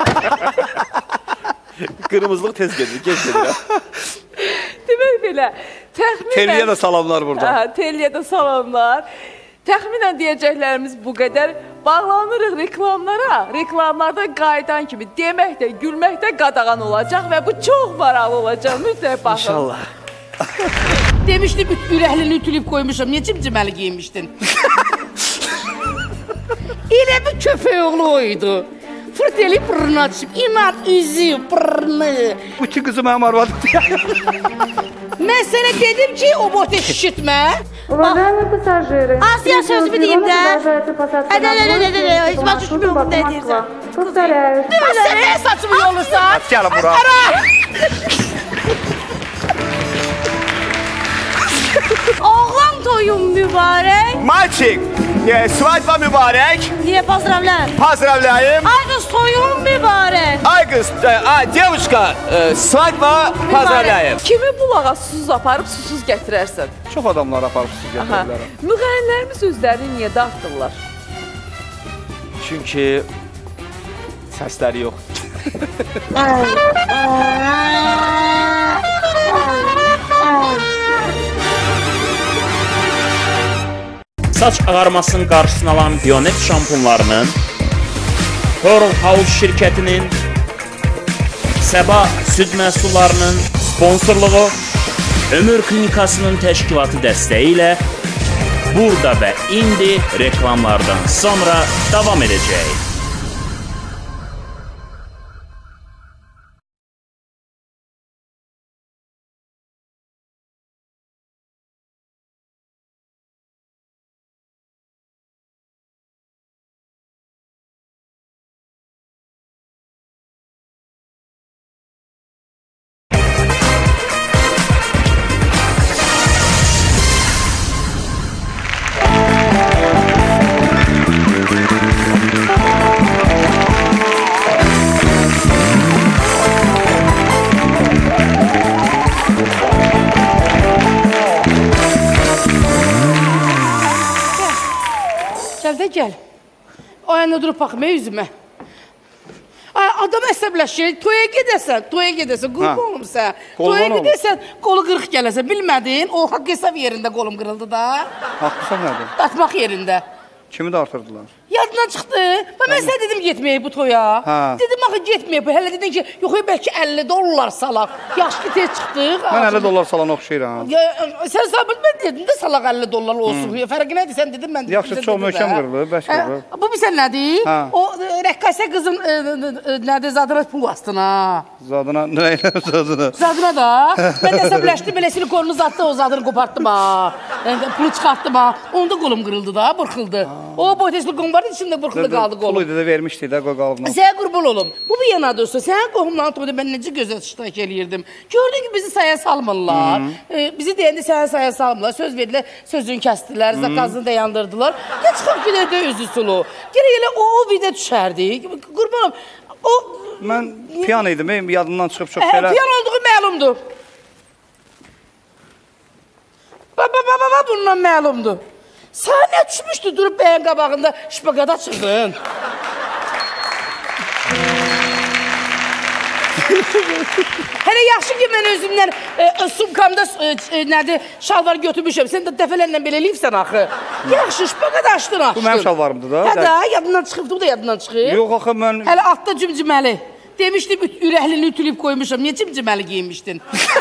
Qırmızılıq tez gedir, geç gedir. Demək belə, təxminən... Telliyə də salamlar burada. Hə, Telliyə də salamlar. Təxminən deyəcəklərimiz bu qədər. bağlanırıq reklamlara. Reklamlarda qayıdan kimi demək də, gülmək də qadağan olacaq və bu çox maraqlı olacaq. Mütləq baxın. İnşallah. Demişdim, ürəklini ütülüb qoymuşam. Niyə cimciməli giymişdin? Elə bir köpək oğlu oydu. Fırt eləyib pırrını açıb, inan üzü, pırrını. Bütün qızı mənim arvadım deyək. Mən sənə dedim ki, o botu şişitmə. Уважаемые пассажиры, Asiya sözümü deyim də. продолжается посадка Hə, на nə, nə, nə, nə, nə, nə, поезд heç başa düşmüyorum маршрута nə Москва. deyirsən. Повторяю. Sən nə saçımı yolursan? Gəlin bura. Oğlan toyun mübarək. Mальчик, e, svadьба mübarək. Niyə поздравляю? Поздравляем. Ay qız toyun mübarək. Ay kız, e, a, девушка, e, svadьба поздравляем. Kimi bulağa susuz aparıb susuz gətirərsən? Çox adamlar aparıb sizi Aha. gətirə bilərəm. Müğənnilərimiz özlərini niyə dartırlar? Çünki səsləri yox. Saç ağarmasının qarşısını alan Bionet şampunlarının, Coral House şirkətinin, Səba süd məhsullarının sponsorluğu, Ömür Klinikasının təşkilatı dəstəyi ilə burada və indi reklamlardan sonra davam edəcək. Gəl də gəl. O yana durub baxma üzümə. Ay, adam əsəbləşir, toya gedəsən, toya gedəsən, qurban olum sən. Toya gedəsən, qolu qırıq gələsən, bilmədin, o haqq hesab yerində qolum qırıldı da. Haqq hesab nədir? Dartmaq yerində. Kimi dartırdılar? Yadından çıxdı. Mən sənə dedim getməyək bu toya. Hə. Dedim axı getməyək bu. Hələ dedin ki, yox, bəlkə əlli dollar salaq. Yaxşı ki, tez çıxdıq. Mən əlli dollar salana oxşayıram. Ya, sən sabit mən dedim də salaq əlli dollar olsun. Hmm. Fərqi nədir? Sən dedim, mən dedim. Yaxşı, çox möhkəm qırılır, bəş qırılır. Bu bilsən nədir? Hə. O rəqqasə qızın e, e, nədir, zadına pul bastın ha. Zadına, nə ilə zadına? Zadına da. Mən əsəbləşdim, belə silikonunu zatdı, o zadını qopartdım ha. Yəni, pulu çıxartdım ha. Onda qolum qırıldı da, burxıldı. O boyta silikon vardı, içində burxıldı qaldı qolum. Pulu da vermişdik də, qoy qalıbına. Sənə qurban olum. Bu bir yana dursa, sənin qohumların toyda mən necə gözə iştirak eləyirdim. Gördün ki, bizi saya salmırlar. E, bizi deyəndə sənə saya salmırlar. Söz verdilər, sözünü kəsdilər, zakazını da yandırdılar. Ya çıxaq gedərdə özü sulu. Gərək elə o, o vidə düşərdi. Qurban olum. O... Mən piyan idim, yadımdan çıxıb çox Ə, belə... Piyan olduğu məlumdur. Baba, baba, baba, bundan məlumdur. Sən nə düşmüşdü durub bəyin qabağında şpaqada çıxdın? Hələ yaxşı ki, mən özümdən e, sumkamda e, e, nədir, şalvar götürmüşəm. Sən də dəfələrlə belə eləyibsən axı. Yaxşı, şpaqada açdın, açdın. Bu mənim şalvarımdır da. Hə da, yadından çıxıb, bu da yadından çıxıb. Yox, axı mən... Hələ altda cimciməli. Demişdim, ürəklini ütülüb qoymuşam. Niyə cimciməli giyinmişdin?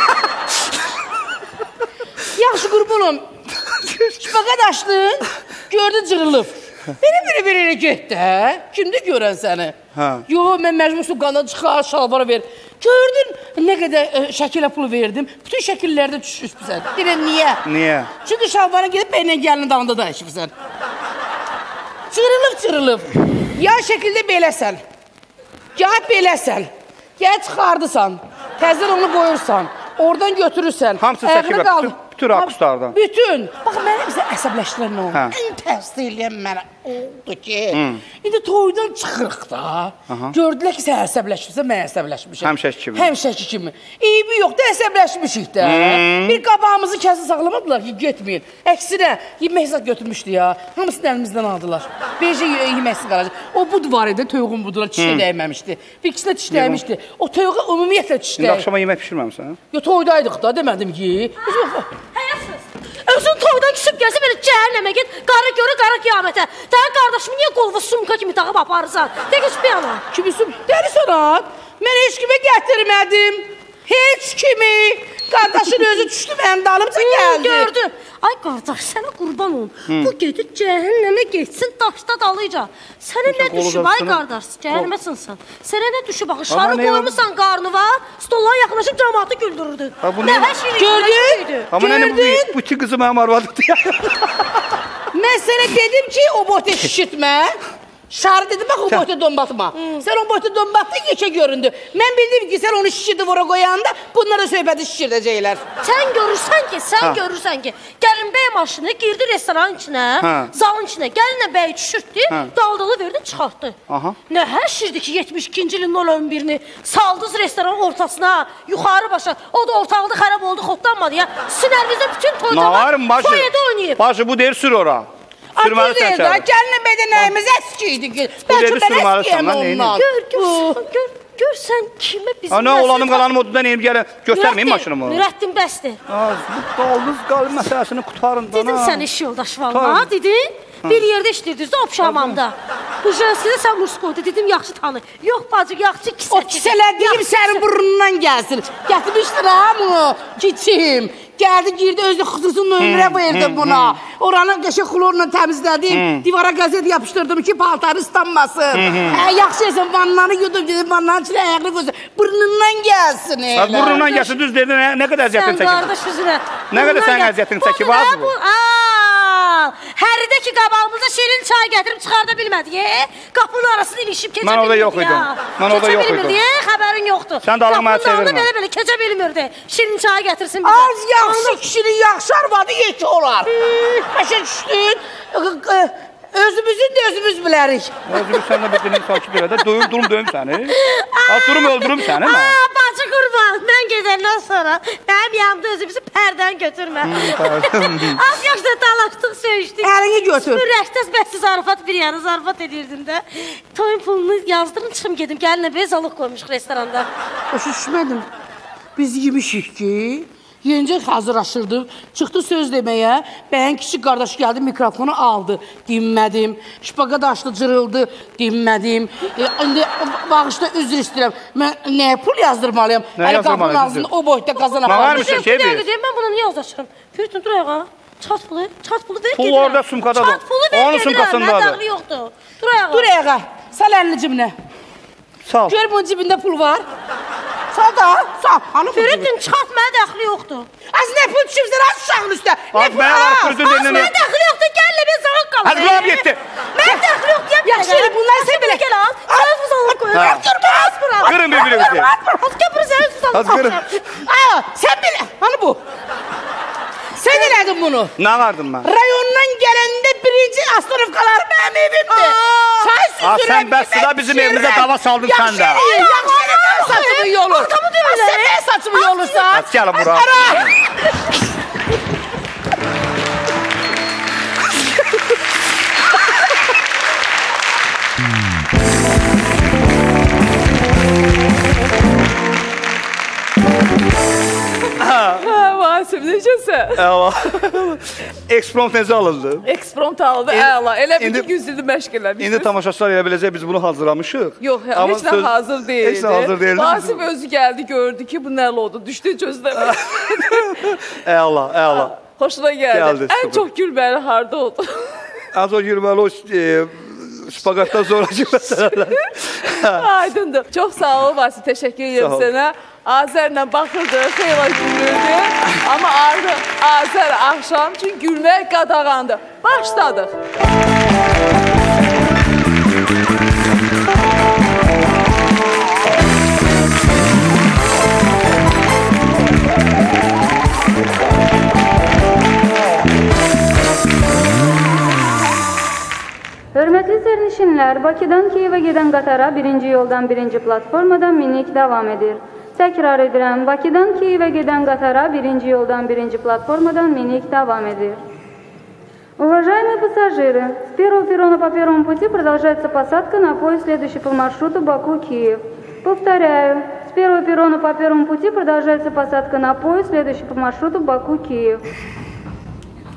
Yaxşı, qurbanım. Şpaqat açdın, gördün cırılıb. Belə-belə-belə getdi, hə? Kimdir görən səni? Hə. Yox, mən məcbursun, qana çıxar, şalvara ver. Gördün, nə qədər e, şəkilə pulu verdim, bütün şəkillərdə düşüşsən. Deyirəm, niyə? Niyə? Çünki şalvara gedib bəylə gəlinin dalında da işibsən. Cırılıb, cırılıb. Ya şəkildə beləsən, ya beləsən, ya çıxardısan, təzdən onu qoyursan, oradan götürürsən. Hamısı şəkil və bütün, bütün rakuslardan. Bütün. Bax, mən bizə əsəbləşdirən nə oldu? Hə. Ən tərsdə eləyən mənə oldu ki, hmm. indi toydan çıxırıq da, aha. Gördülər ki, sən əsəbləşmirsən, mən əsəbləşmişəm. Həmşəki kimi. Həmşəki kimi. Eybi yox da, əsəbləşmişik də. Hmm. Bir qabağımızı kəsin saxlamadılar ki, getməyin. Əksinə, yemək zat götürmüşdü ya, hamısını əlimizdən aldılar. Beycə yeməksiz qalacaq. O bud var idi, toyuğun budular, çişlə hmm. dəyməmişdi. Bir ikisi də çiş dəymişdi. O toyuğa ümumiyyətlə çiş dəymişdi. İndi axşama yemək pişirməmsən? Yo, toydaydıq da, demədim ki. Həyasız. Özün toydan küsüb gəlsə belə cəhənnəmə get, qarı görə, qarı qiyamətə. Dəyə qardaşımı niyə qolva sumka kimi tağıb aparırsan? De geç bir yana. Kimi sum? Dəli Sonat, mən heç kimi gətirmədim. Heç kimi. Qardaşın özü düşdü mənim dalımca gəldi. Gördüm. Ay qardaş, sənə qurban olun. Bu gedib cəhənnəmə getsin, daşda dalıca. Sənə nə düşüb ay qardaş? Cəhənməsinsən. Sənə nə düşüb? Baxın, şarı qoymuşsan qarnıva, stollara yaxınlaşıb cəmaatı güldürürdü. Nə hər şey gördün? Amma nənə bu iki qızı mənim arvadıdır. Mən sənə dedim ki, o boyda şişirtmə. Şarı dedim, bax o boyda donbatma. Sən o boyda donbatdın, yekə göründü. Mən bildim ki, sən onu şişirdi vora qoyanda, bunlar da söhbəti şişirdəcəklər. Sən görürsən ki, sən görürsən ki, gəlin bəy maşını girdi restoranın içinə, zalın içinə, gəlinlə bəyi düşürtdü, daldalı verdi, çıxartdı. Nə hər şirdi ki, yetmiş ikinci ilin nol on birini saldınız restoranın ortasına, yuxarı başa, o da ortalıqda xərab oldu, xotlanmadı ya. Sinərinizdə bütün toycalar foyada oynayıb. Başı bu deyir, sür ora. Sürməli sən çağır. Gəlinlə bəydə nəyimiz əski idi ki? Bəlkə mən əskiyəm ondan. Gör, gör, gör, gör sən kimə bizim... Ana, olanım qalanım odudan enib gələ, göstərməyin maşınımı. Nürəddin bəsdir. Bu daldız qalın məsələsini qutarın. Dedim sən iş yoldaş valla, dedin. Bir yerdə işləyirdiniz də Obşamanda. Bu jensidə sən Murskoyda, dedim yaxşı tanı. Yox bacı, yaxşı kisə. O kisələr deyim sənin burnundan gəlsin. Gətirmişdir hamı, kiçim. Gəldi, girdi, özü xüsusi nömrə verdi buna. Oranı qəşək xlorla təmizlədim. Divara qəzet yapışdırdım ki, paltarı ıslanmasın. Yaxşı yesin, vannanı yudum, gedim, vannanın içine ayaqlı qoysun. Burnundan gəlsin elə. Burnundan gəlsin, düz dedin, nə qədər əziyyətin çəkib? Sən qardaş üzrə. Nə qədər sənin əziyyətin çəkib, az bu? Həridə ki, qabağımıza şirin çay gətirib çıxarda bilmədik. Qapının arasını ilişib keçə bilmirdi. Mən orada yox idim. Mən orada yox idim. Keçə bilmirdi, xəbərin yoxdur. Sən dalıq mənə çevirmə. Qapının belə-belə keçə bilmirdi. Şirin çay gətirsin bizə. Az yaxşı kişinin yaxşı arvadı yeki olar. Başa düşdün? Özümüzün də özümüz bilərik. Özümüz sənlə bir dinim sakit elədə. Döyüm, durum, döyüm səni. Az durum, öldürüm səni. Aa, bacı qurban. Mən gedəndən sonra mənim yanımda özümüzü pərdən götürmə. Az yaxşı dalaşdıq, söyüşdük. Əlini götür. Sürəkdə bəssiz zarafat bir yana zarafat edirdin də. Toyun pulunu yazdırın, çıxım gedim. Gəlinə bir zalıq qoymuşuq restoranda. Başa düşmədim. Biz yemişik ki, yenicə hazırlaşırdım, çıxdı söz deməyə, bəyin kiçik qardaş gəldi, mikrofonu aldı, dinmədim, şpaqa daşlı cırıldı, dinmədim, indi bağışda üzr istəyirəm, mən nəyə pul yazdırmalıyım, hələ qapının ağzında o boyda qazana qalmışım. Mən buna niyə yazacaqım? Pürtün, dur ayağa, çat pulu, çat pulu ver gedirəm. Pul orada sumkadadır, çat pulu ver gedirəm, mən dağlı yoxdur. Dur ayağa. Dur ayağa, sal əlini cibinə. Sal. Gör bunun cibində pul var. Sal da, sal. Fürüddün, çat, mənə dəxli yoxdur. Az nə pul düşübsən, az uşağın üstə. Az mənə var, Fürüddün Az mənə dəxli yoxdur, gəllə bir zalıq qalır. Hadi qulağım getdi. Mən dəxli yox deyəm. Yaxşı, bunlar sən belə. Gəl al, sən bu zalıq qoyur. Qırmaz. Qırın bir-birimizi. Az gəpir, sən bu zalıq qoyur. Sən belə, hani bu? Sən elədin bunu. Nə vardım mən? Rayondan gələndə birinci astrofkalar mənim evimdir. Çay süzürəm. Sən bəsdə bizim evimizə dava saldın sən də. Yaxşı, mən saçımı yolur. Arkamı döyürlər. Sən mən saçımı yolursan. Hadi gəlin bura. Vasif, necəsən? Əla. Eksprompt necə alındı? Eksprompt alındı, əla. Elə bir güzlüdü məşq eləmişdik. İndi tamaşaçılar elə biləcək, biz bunu hazırlamışıq. Yox, heç nə hazır deyildi. Heç nə hazır deyildi. Vasif özü gəldi, gördü ki, bu nəl oldu, düşdü gözləmə. Əla, əla. Xoşuna gəldi. Ən çox gülməli harda oldu? Ən çox gülməli o şpaqatdan sonraki məsələlər. Aydındır. Çox sağ ol, Vasif. Təşəkkür edirəm sənə. Azərlə baxırdı, xeyla gülürdü. Amma artıq Azər axşam üçün gülmək qadağandır. Başladıq. Hörmətli sərnişinlər, Bakıdan Kiyevə gedən qatara birinci yoldan birinci platformadan minik davam edir. Təkrar edirəm, Bakıdan Kiyevə gedən qatara birinci yoldan birinci platformadan minik davam edir. Уважаемые пассажиры, с первого перрона по первому пути продолжается посадка на поезд, следующий по маршруту Баку-Киев. Повторяю, с первого перрона по первому пути продолжается посадка на поезд, следующий по маршруту Баку-Киев.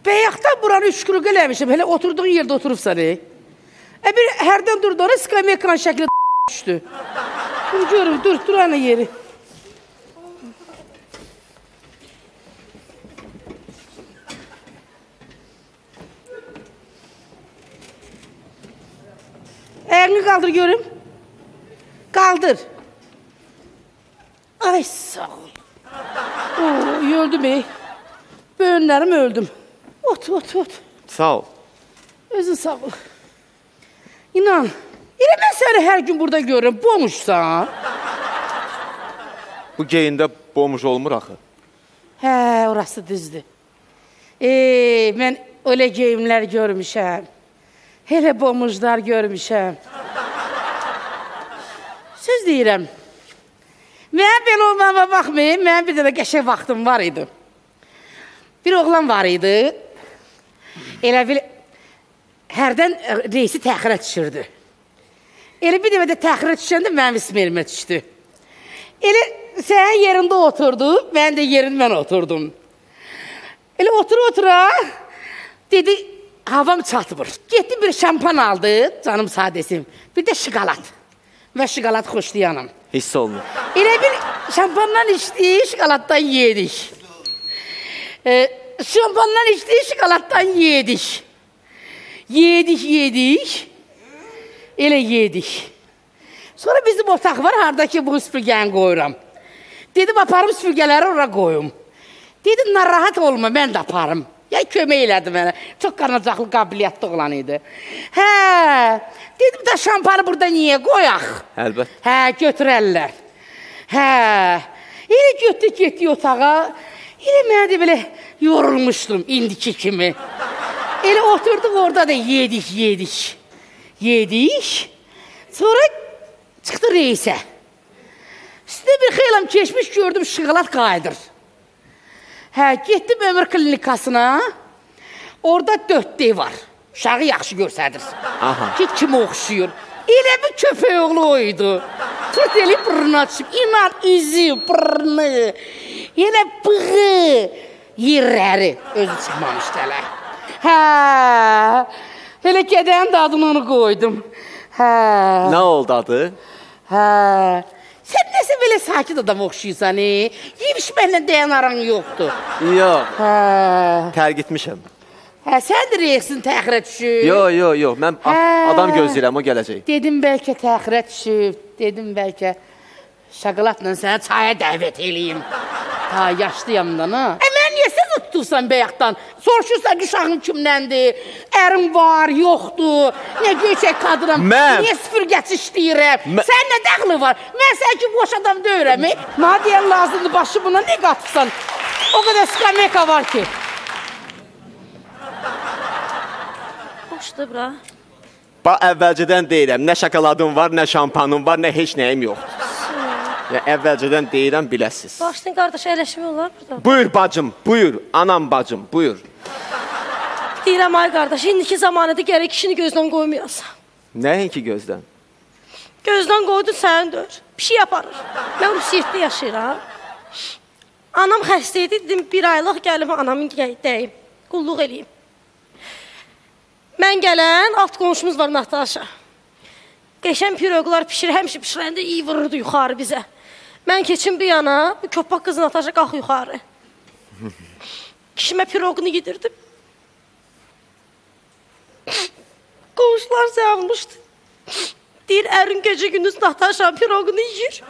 Bəyaqdan buranı üç qırıq eləmişim. Hələ oturduğun yerdə oturubsan, ey. E bir hərdən durdu ona skamya ekran şəkli düşdü. Dur görüm, dur, dur ana yeri. Ayağını qaldır görüm. Qaldır. Ay sağ ol. Oo, öldüm ey. Böğünlərim öldüm. Ot, ot, ot. Sağ ol. Özün sağ ol. İnan, elə mən səni hər gün burada görürüm, bomuşsan. Bu geyində bomuş olmur axı. Hə, orası düzdür. Ey, mən öyle geyimlər görmüşəm. Elə bomuşlar görmüşəm. Söz deyirəm. Mən belə olmama baxmayayım, mənim bir dənə qəşəng vaxtım var idi. Bir oğlan var idi. Elə bir hərdən reisi təxirə düşürdü. Elə bir dəfə də təxirə düşəndə mənim ismerimə düşdü. Elə sənin yerində oturdu, mən də yerində mən oturdum. Elə otur-otura dedi, havam çatmır. Getdi bir şampan aldı, canım sadəsim. Bir də şokolad. Və şokolad xoşlayanım. Hiss olunur. Elə bir şampandan içdik, şokoladdan yedik. Ee, şampandan içdik, şokoladdan yedik. Yedik, yedik. Elə yedik. Sonra bizim otaq var, haradakı bu süpürgəni qoyuram. Dedim, aparım süpürgələri oraya qoyum. Dedim, narahat olma, mən də aparım. Ya kömək elədi mənə. Çox qarnacaqlı, qabiliyyətli olan idi. Hə, dedim də şampanı burada niyə qoyaq? Əlbət. Hə, götürərlər. Hə, elə götdük, getdik otağa. Elə mənə də belə yorulmuşdum indiki kimi. Elə oturduq orada da yedik, yedik. Yedik. Sonra çıxdı reisə. Üstündə bir xeylam keçmiş gördüm, şokolad qaydır. Hə, getdim ömür klinikasına. Orada dörd D var. Uşağı yaxşı görsədir. Aha. Ki, kimi oxşuyur. Elə bir köpək oğlu oydu. Tut eli pırını açıb. İnan, izi, pırını. Elə bığı. Yerləri. Özü çıxmamışdı hələ. Hə. Elə gedənin dadını onu qoydum. Hə. Nə oldu adı? Hə. Sən nəsə belə sakit adam oxşuyursan, e? Yemiş mənlə dayan aran yoxdur. Yox. Hə. Tərk etmişəm. Hə, sən də reyxsin təxirə düşüb. Yox, yox, yox. Mən adam gözləyirəm, o gələcək. Dedim, bəlkə təxirə düşüb. Dedim, bəlkə şokoladla sənə çaya dəvət eləyim. Ha, yaşlıyamdan, ha? E, mən niyə sən tutdursan bəyaqdan? Soruşursan ki, uşağın kimdəndir? Ərim var, yoxdur. Nə göçək qadınam? Mən? Niyə süpürgəçi işləyirəm? Mən... Sən nə dəxli var? Mən sən ki, boş adam deyirəm, e? Mənə deyən lazımdır, başı buna nə qatıbsan? O qədər skameyka var ki. Boşdur, bura. Bax, əvvəlcədən deyirəm, nə şokoladın var, nə şampanın var, nə heç nəyim yoxdur. Yəni, əvvəlcədən deyirəm, biləsiz. Başlayın, qardaş, əyləşmək olar burada. Buyur, bacım, buyur. Anam, bacım, buyur. Deyirəm, ay qardaş, indiki zamanədə gərək kişini gözdən qoymayasan. Nəyin ki gözdən? Gözdən qoydun, səni dör. Bir şey yaparır. Mən Rusiyyətdə yaşayıram. Anam xəstə idi, dedim, bir aylıq gəlim anamın deyim, qulluq eləyim. Mən gələn, alt qonşumuz var Nataşa. Qəşən piroqlar pişirir, həmişə pişirəndə iyi vururdu yuxarı bizə. Mən keçim bir yana, bu köpək qızı Nataşa qalx yuxarı. Kişimə piroqunu yedirdim. Qonşular sevmişdi. Deyir, ərin gecə gündüz Nataşa piroqunu yiyir.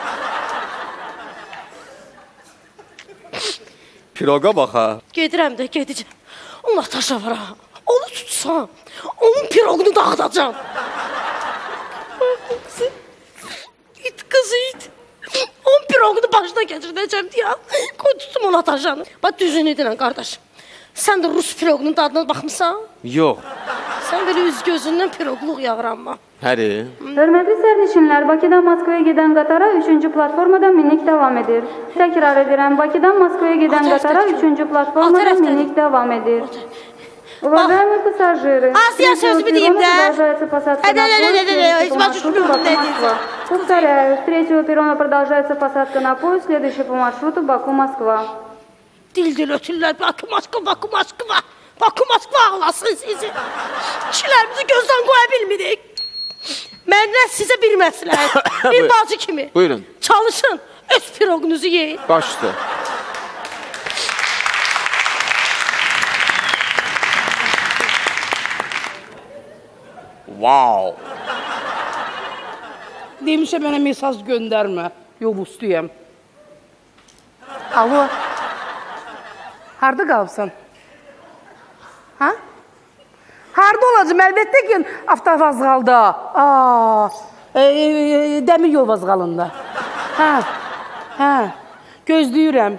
Piroqa bax, ha. Gedirəm də, gedəcəm. O Nataşa var, ha. Onu tutsam, onun piroqunu dağıdacam. İt qızı, it. Onun piroqunu başına keçirdəcəm deyə. Qoy tutum onu Nataşanı. Bax, düzün edirəm, qardaş. Sən də Rus piroqunun dadına baxmısan? Yox. Sən belə üz gözündən piroqluq yağıranma. Həri. Hörmətli sərnişinlər, Bakıdan Moskvaya gedən qatara üçüncü platformadan minik davam edir. Təkrar edirəm, Bakıdan Moskvaya gedən qatara üçüncü platformadan minik davam edir. Уважаемые пассажиры, Asiya sözümü deyim də. Продолжается посадка на поезд, следующий по маршруту Баку-Москва. Повторяю, с третьего перрона продолжается посадка на поезд, следующий по маршруту Баку-Москва. Dil-dil ötürlər, Bakı-Moskva, Bakı-Moskva. Bakım açıq ağlasın sizi. Kişilərimizi gözdən qoya bilmirik. Məndən sizə bir məsləhət, bir bacı kimi. Buyurun. Çalışın, öz piroqunuzu yeyin. Baş üstə. Wow. Demişə mənə mesaj göndərmə. Yobustuyam. Alo. Harda qalıbsan? Ha? Harda olacam? Əlbəttə ki, avtovazqalda. Aa, e, e, dəmir yol vazqalında. Hə, hə, gözləyirəm.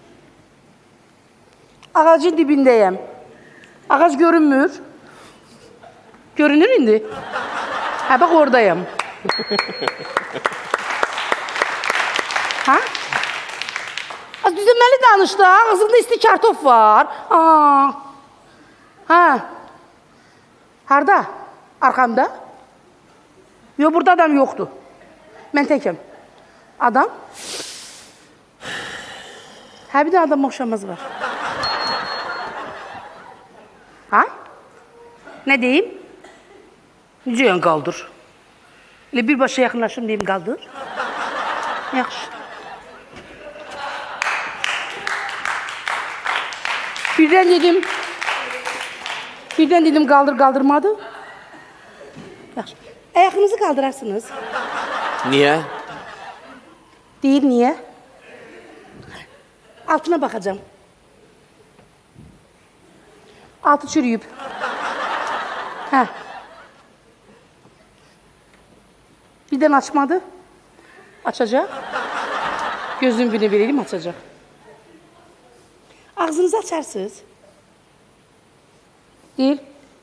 Ağacın dibindəyəm. Ağac görünmür. Görünür indi? Hə, bax oradayım. Ha? Az düzəlməli danışdı, ağzında isti kartof var. Aa. Ha. Harda? Arxamda? Yox, burada adam yoxdur. Mən təkəm. Adam? Hə, bir də adam oxşamaz var. Ha? Nə deyim? Necə yan qaldır? Elə birbaşa yaxınlaşım deyim, qaldır. Yaxşı. Birdən dedim, birdən dedim, qaldır, qaldırmadı. Yaxşı. Ayağınızı qaldırarsınız. Niyə? Deyir, niyə? Altına baxacam. Altı çürüyüb. Hə. Birdən açmadı. Açacaq. Gözün birini vereyim, açacaq. Ağzınızı açarsınız. Deyil.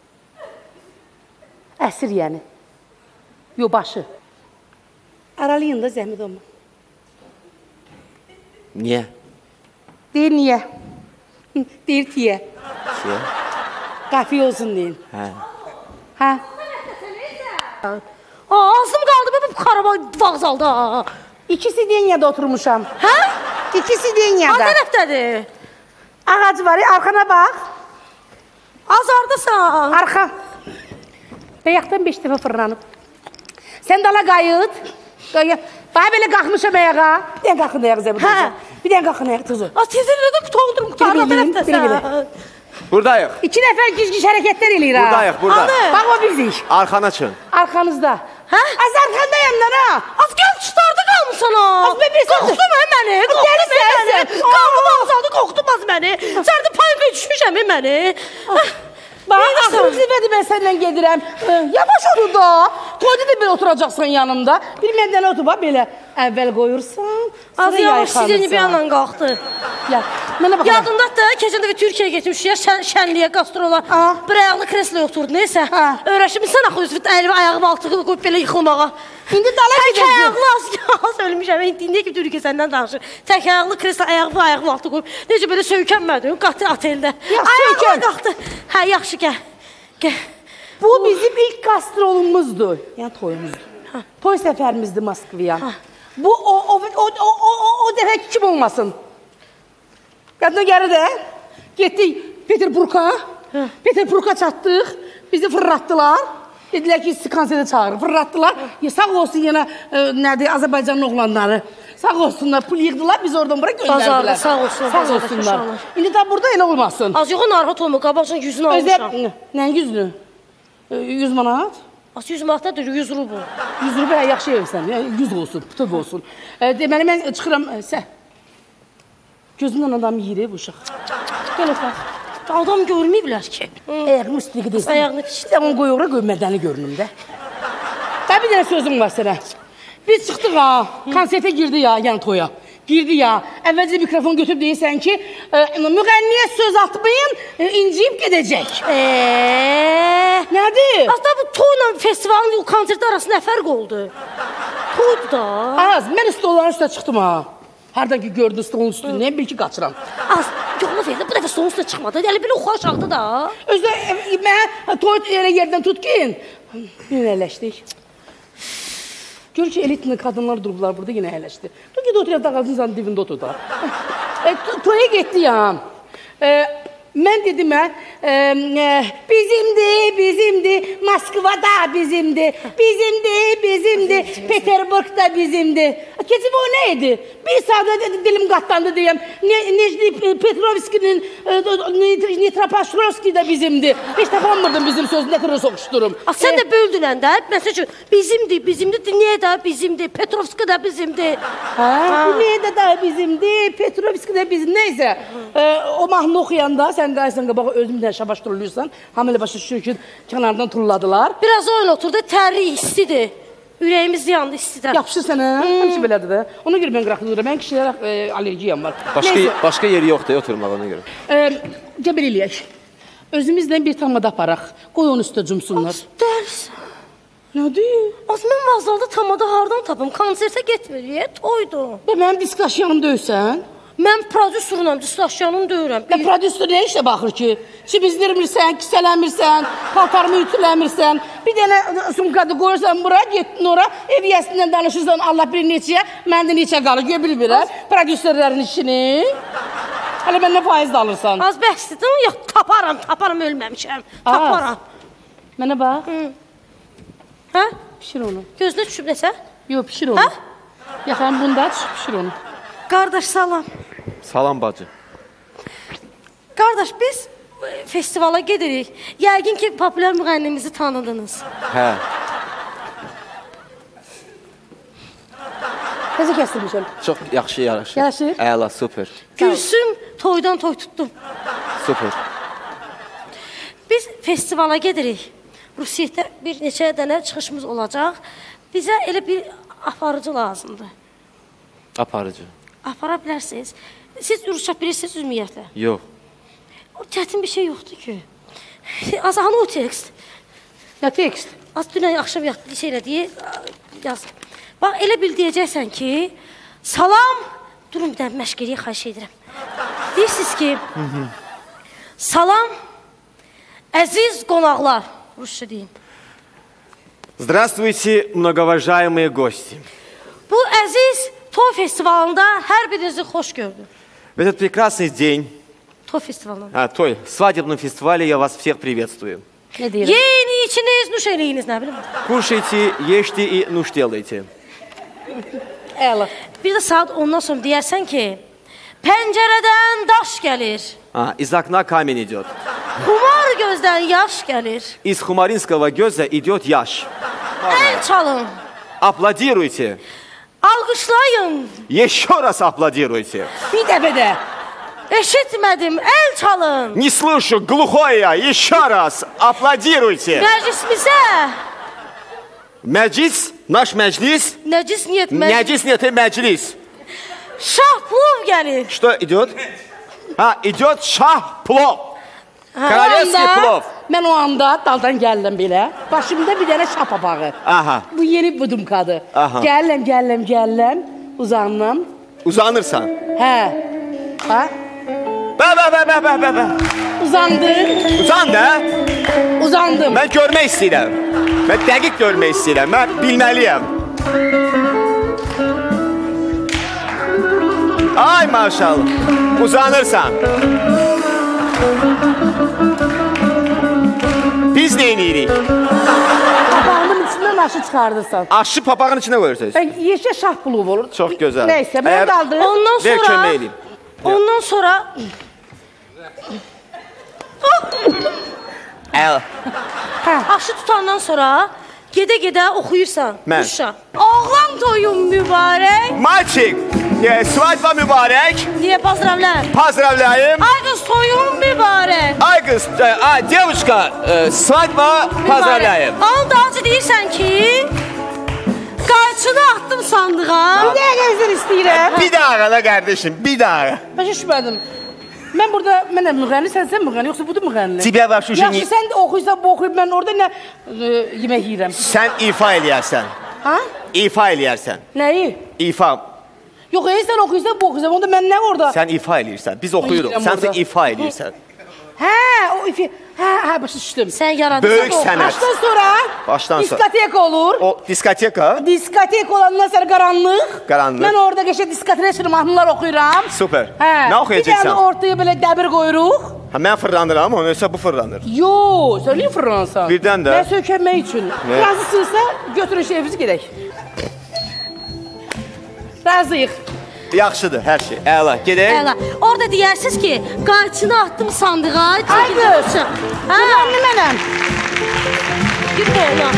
Əsir yəni. Yo, başı. Aralayın da zəhmət olma. Niyə? Deyir, niyə? Deyir, tiyə. Tiyə? Qafiyə olsun deyin. Hə. Hə? Ağzım qaldı, bu xaraba vağzalda. İki sidenyada oturmuşam. Hə? İki sidenyada. Az tərəfdədir. Ağac var, arkana bax. Azardasan. Arxa. Bəyaqdan beş dəfə fırlanıb. Sən dala qayıt. Bax, belə qalxmışam ayağa. Bir dən qalxın ayağı zəbir. Hə. Bir dən qalxın ayağı tuzu. Az tezirlə də qutandım, qutandım tərəfdəsən. Buradayıq. İki nəfər giz-giz hərəkətlər eləyir ha. Buradayıq, burada. Bax, o bizik. Arxana çın. Arxanızda. Hə? Az arxandayım lan ha. Az gəl çıxdardı qalmışsan ha. Az bəbəsən. Qoxdum hə məni, qoxdum məni. Qaldım ağzaldı, qoxdumaz məni. Sərdə panikaya düşmüşəm məni. Bax, axırı zirvədir, mən səndən gedirəm. Yavaş onu da. Toyda da belə oturacaqsan yanımda. Bir məndən otur, bax, belə əvvəl qoyursan, sonra yayxanırsan. Sizin bir yandan qalxdı. Yadındadır da, keçən dəfə Türkiyəyə getmişik, şənliyə, qastrola. Bir ayaqlı kresloya oturdu, neysə. Öyrəşmişsən axı özü, əlimi ayağım altı qoyub belə yıxılmağa. İndi dala gedəcək. Tək ayaqlı az ölmüşəm. İndi ki, Türkiyə səndən danışır. Tək ayaqlı kreslo, ayağımı ayağımı altı qoyub. Necə belə söykənmədim, qatı oteldə. Ayaqla qalxdı. Hə, yaxşı, gəl. Gəl. Bu bizim ilk qastrolumuzdur. Yəni toyumuzdur. Toy səfərimizdir Moskvaya. Bu o dəfə kim olmasın? Yadına gəlir də, getdik Peterburqa. Peterburqa çatdıq, bizi fırlatdılar. Dedilər ki, sizi konserdə çağırır, fırlatdılar. Sağ olsun yenə, nədir, Azərbaycanın oğlanları. Sağ olsunlar, pul yığdılar, biz oradan bura göndərdilər. Sağ olsunlar, sağ olsunlar. İndi də burada elə olmasın. Az yox, narahat olma, qabaqcan yüzünü almışam. Nəyin yüzünü? yüz manat? Az yüz manatdadır, yüz rubl. yüz rubl, yaxşı yersən, yüz olsun, pütüb olsun. Deməli, mən çıxıram, sə. Gözündən adam yiyir, bu uşaq. Gəl oxaq. Adam görməyiblər ki. Ayağını üstünə deyilsin. Ayağını piçdir. Onu qoy ora, qoy mədəni görünüm də. Və bir dənə sözüm var sənə. Biz çıxdıq ha, konsertə girdi ya, yəni toya. Girdi ya, əvvəlcə mikrofon götürüb deyirsən ki, müğənniyə söz atmayın, inciyib gedəcək. Eee? Nədir? Hatta bu toyla festivalın konsertə arası nə fərq oldu? Toydu da. Az, mən stolların üstə çıxdım ha. Hardan ki gördün stolun üstündən, bil ki qaçıram. Az, yoxla verdi, bu dəfə stolun üstə çıxmadı. Elə belə oxu aşağıda da. Özdə, mən toy elə yerdən tut ki, yenə əyləşdik. Gör ki, elitli qadınlar durublar burada, yenə əyləşdi. Dur ki, otur ya, dağazın dibində otur da. Toya getdi ya. Mən dedim, hə, e, e, bizimdir, bizimdir, Moskvada bizimdir, bizimdir, bizimdir, Peterburgda bizimdir. Keçib o nə idi? Bir saat dilim qatlandı deyəm, Necdi Petrovskinin, Nitropaşrovski da bizimdir. Heç tapamırdım bizim sözü, nə qədər soxuşdurum. Sən də böldünən də, məsəl üçün, bizimdir, bizimdir, niyə də bizimdir, Petrovski da bizimdir. Hə, bu niyə də da bizimdir, Petrovski da bizimdir, neysə. O mahnı oxuyanda sən qaysan qabağa özümdən şabaş turuluyursan, hamilə başa düşür ki, kənardan turuladılar. Biraz oyun oturdu, tərli istidir. Ürəyimiz yandı istidən. Yapışır sənə, həmçə belədir də. Ona görə mən qıraqlıyorum, mən kişilərə e, alergiyam var. Başqa, başqa yeri yoxdur, oturmaq ona görə. E, Gəbir eləyək. Özümüzlə bir tamada aparaq. Qoy onu üstə cümsünlər. Az dərsən. Nədir? Az mən vazalda tamada hardan tapım? Konsertə getmir, toydu. Və mənim diskaşyanım döysən? Mən prodüsörünəm, diskaşyanım döyürəm. Və prodüsör nə işə baxır ki? Çibizdirmirsən, kisələmirsən, paltarımı ütüləmirsən, bir dənə sumkadı qoyursan bura, getdin ora, ev yəsindən danışırsan, Allah bir neçəyə, məndə neçə qalır, göy bilmirəm, prodüsörlərin işini. Hələ məndən faiz da alırsan. Az bəxsidir, yox, taparam, taparam, ölməmişəm, taparam. Mənə bax. Hə? Pişir onu. Gözünə düşüb nəsə? Yox, pişir onu. Yaxan bunda pişir onu. Qardaş, salam. Salam bacı. Qardaş, biz festivala gedirik. Yəqin ki, populyar müğənnimizi tanıdınız. Hə. Təzə kəsdirmişəm. Çox yaxşı yaraşır. Yaraşır? Əla, super. Gülsüm, toydan toy tutdum. Super. Biz festivala gedirik. Rusiyyətdə bir neçə dənə çıxışımız olacaq. Bizə elə bir aparıcı lazımdır. Aparıcı. Apara bilərsiniz. Siz Rusça bilirsiniz ümumiyyətlə? Yox. O çətin bir şey yoxdur ki. Az hanı o tekst? Nə tekst? Az dünən axşam yatdı şeylə deyə yaz. Bax, elə bil deyəcəksən ki, salam, durun bir dənə məşq eləyə xahiş edirəm. Deyirsiniz ki, salam, əziz qonaqlar, Rusça deyin. Здравствуйте, многоуважаемые гости. Bu əziz toy festivalında hər birinizi xoş gördüm. В этот прекрасный день, Toy festivalında. а, той, свадебном фестивале я вас всех приветствую. Nə deyirəm? Yeyin, içiniz, nuş eləyiniz, nə bilim. Кушайте, ешьте и nuş делайте. Əla. Bir də saat ondan sonra deyərsən ki, pəncərədən daş gəlir. А, из окна камень идет. Xumar gözdən yaş gəlir. Из хумаринского гёза идет яш. Əl çalın. Аплодируйте. Alqışlayın. Еще раз аплодируйте. Bir dəfə də. Eşitmədim, əl çalın. Не слышу, глухой я. Еще раз аплодируйте. Məclisimizə. Məclis, наш мəclis. Nəcis niyət məclis. Nəcis niyeti məclis. Şah plov gəlir. Что идет? А, идет шах плов. Королевский plov. Mən o anda daldan gəldim belə. Başımda bir dənə şah papağı. Aha. Bu yeni budumkadır. Aha. Gələm, gələm, gələm. Uzandım. Uzanırsan. Hə. Ha? Bə, bə, bə, bə, bə, bə, bə. Uzandım. Uzan da. Uzandım. Mən görmək istəyirəm. Mən dəqiq görmək istəyirəm. Mən bilməliyəm. Ay maşallah. Uzanırsan. Biz nə edirik? Papağımın içindən aşı çıxardırsan. Aşı papağın içinə qoyursunuz. Yeşə şah pulov olur. Çox gözəl. Nəysə, mən qaldım. Ondan Ver sonra... kömək edeyim. Ondan sonra... Əl. Aşı tutandan sonra gedə-gedə oxuyursan. Mən. Uşaq. Oğlan toyun mübarək. Mальчик, e, свадьба mübarək. Niyə pozdravляем? Поздравляем. Ay qız toyun mübarək. Ay qız, e, a, девушка, e, свадьба поздравляем. Al dağcı deyirsən ki, qayçını atdım sandığa. Bir dəqiqə üzr istəyirəm. Bir daha da qardaşım, bir daha. Başa düşmədim. Mən burada, mənə müğənni, sən sən müğənni, yoxsa budur müğənni? Tibə var şu Yaxşı, sən də oxuysan, bu oxuyub, mən orada nə e, yemək yiyirəm. Sən ifa eləyərsən. Ha? İfa eləyərsən. Nəyi? İfa. Yox, ey, sən oxuysan, bu oxuysan, onda mən nə orada? Sən ifa eləyirsən. Biz oxuyuruq. Yiyirəm Sən sən orada. ifa eləyirsən. Hə, o ifi, hə, hə, başa düşdüm. Sən yaradırsan. Böyük sənət. Başdan sonra Başdan sonra. diskotek olur. O diskoteka. Diskotek olandan sonra qaranlıq. Qaranlıq. Mən orada qəşə diskotek mahnılar oxuyuram. Super. Hə. Nə Bir dənə oxuyacaqsan? ortaya belə dəbir qoyuruq. Ha, mən fırlanıram, onu ölsə bu fırlanır. Yo, sən niyə fırlanırsan? Birdən də. Mən sökənmək üçün. Razısınızsa götürün şeyimizi gedək. Razıyıq. Yaxşıdır, hər şey. Əla, gedək. Əla. Orada deyərsiniz ki, qayçını atdım sandığa. Aydır. Güvənli mənəm. Gir boğula.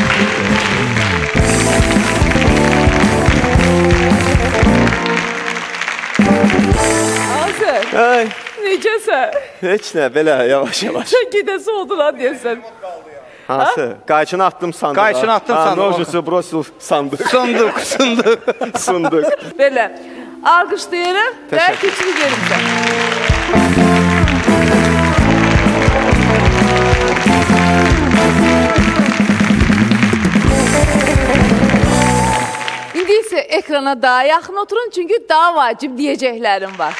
Azər. Ay. Necəsən? Heç nə, belə yavaş-yavaş. Sən gedəsi oldu lan deyəsən. Hansı? Qayçını atdım sandığa. Qayçını atdım sandığa. Nojusu, brosil, sandıq. Sunduk, sunduk. Sunduk. Belə. Alqışlayırıq. Dəqiq keçini gerimsən. İndi isə ekrana daha yaxın oturun, çünki daha vacib deyəcəklərim var.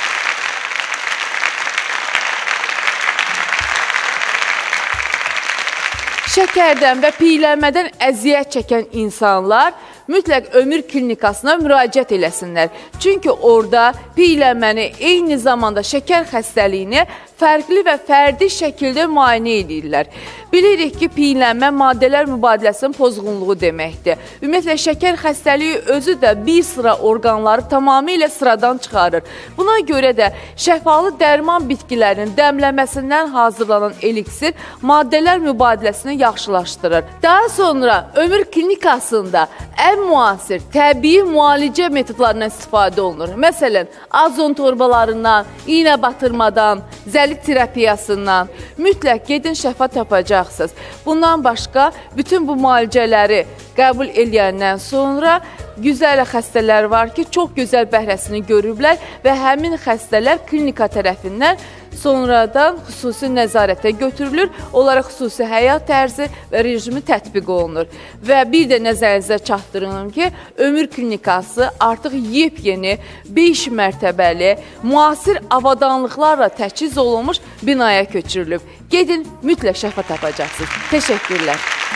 Şəkərdən və piylənmədən əziyyət çəkən insanlar mütləq ömür klinikasına müraciət eləsinlər. Çünki orada piylənməni, eyni zamanda şəkər xəstəliyini fərqli və fərdi şəkildə müayinə edirlər. Bilirik ki, piylənmə maddələr mübadiləsinin pozğunluğu deməkdir. Ümumiyyətlə, şəkər xəstəliyi özü də bir sıra orqanları tamamilə sıradan çıxarır. Buna görə də şəfalı dərman bitkilərinin dəmləməsindən hazırlanan eliksir maddələr mübadiləsini yaxşılaşdırır. Daha sonra ömür klinikasında ən müasir, təbii müalicə metodlarından istifadə olunur. Məsələn, azon torbalarından, iynə batırmadan, zəlik terapiyasından mütləq gedin şəfa tapacaqsınız. Bundan başqa bütün bu müalicələri qəbul edəndən sonra güzəl xəstələr var ki, çox gözəl bəhrəsini görüblər və həmin xəstələr klinika tərəfindən sonradan xüsusi nəzarətə götürülür, onlara xüsusi həyat tərzi və rejimi tətbiq olunur. Və bir də nəzərinizə çatdırılım ki, ömür klinikası artıq yepyeni beş mərtəbəli, müasir avadanlıqlarla təchiz olunmuş binaya köçürülüb. Gedin, mütləq şəfa tapacaqsınız. Təşəkkürlər.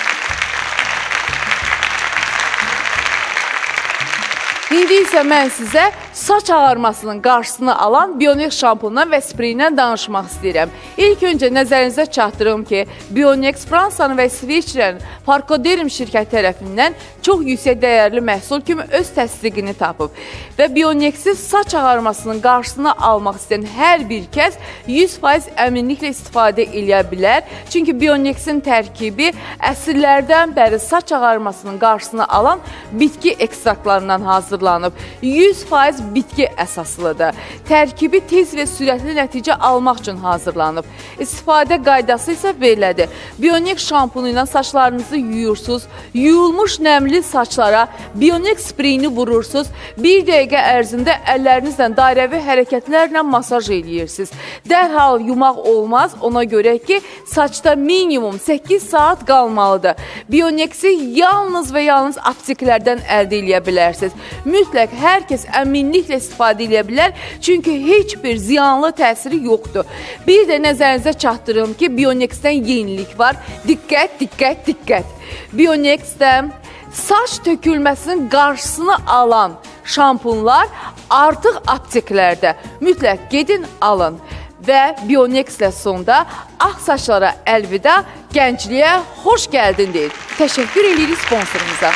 İndi isə mən sizə saç ağarmasının qarşısını alan Bionex şampundan və spreyindən danışmaq istəyirəm. İlk öncə nəzərinizə çatdırım ki, Bionex Fransanın və İsviçrənin Farkoderim şirkəti tərəfindən çox yüksək dəyərli məhsul kimi öz təsdiqini tapıb. Və Bionexin saç ağarmasının qarşısını almaq istəyən hər bir kəs yüz faiz əminliklə istifadə edə bilər. Çünki Bionexin tərkibi əsrlərdən bəri saç ağarmasının qarşısını alan bitki ekstraktlarından hazırlanıb. yüz faiz bitki əsaslıdır. Tərkibi tez və sürətli nəticə almaq üçün hazırlanıb. İstifadə qaydası isə belədir. Bionex şampunu ilə saçlarınızı yuyursunuz, yuyulmuş nəmli saçlara Bionex spreyini vurursunuz, bir dəqiqə ərzində əllərinizlə dairəvi hərəkətlərlə masaj eləyirsiniz. Dərhal yumaq olmaz, ona görə ki, saçda minimum səkkiz saat qalmalıdır. Bionexi yalnız və yalnız apteklərdən əldə edə bilərsiniz. Mütləq hər kəs əminliklə istifadə edə bilər, çünki heç bir ziyanlı təsiri yoxdur. Bir də nəzərinizə çatdırım ki, Bionexdən yenilik var. Diqqət, diqqət, diqqət. Bionexdən saç tökülməsinin qarşısını alan şampunlar artıq apteklərdə. Mütləq gedin, alın. Və Bionexlə sonda ağ saçlara əlvida, gəncliyə xoş gəldin deyil. Təşəkkür edirik sponsorumuza.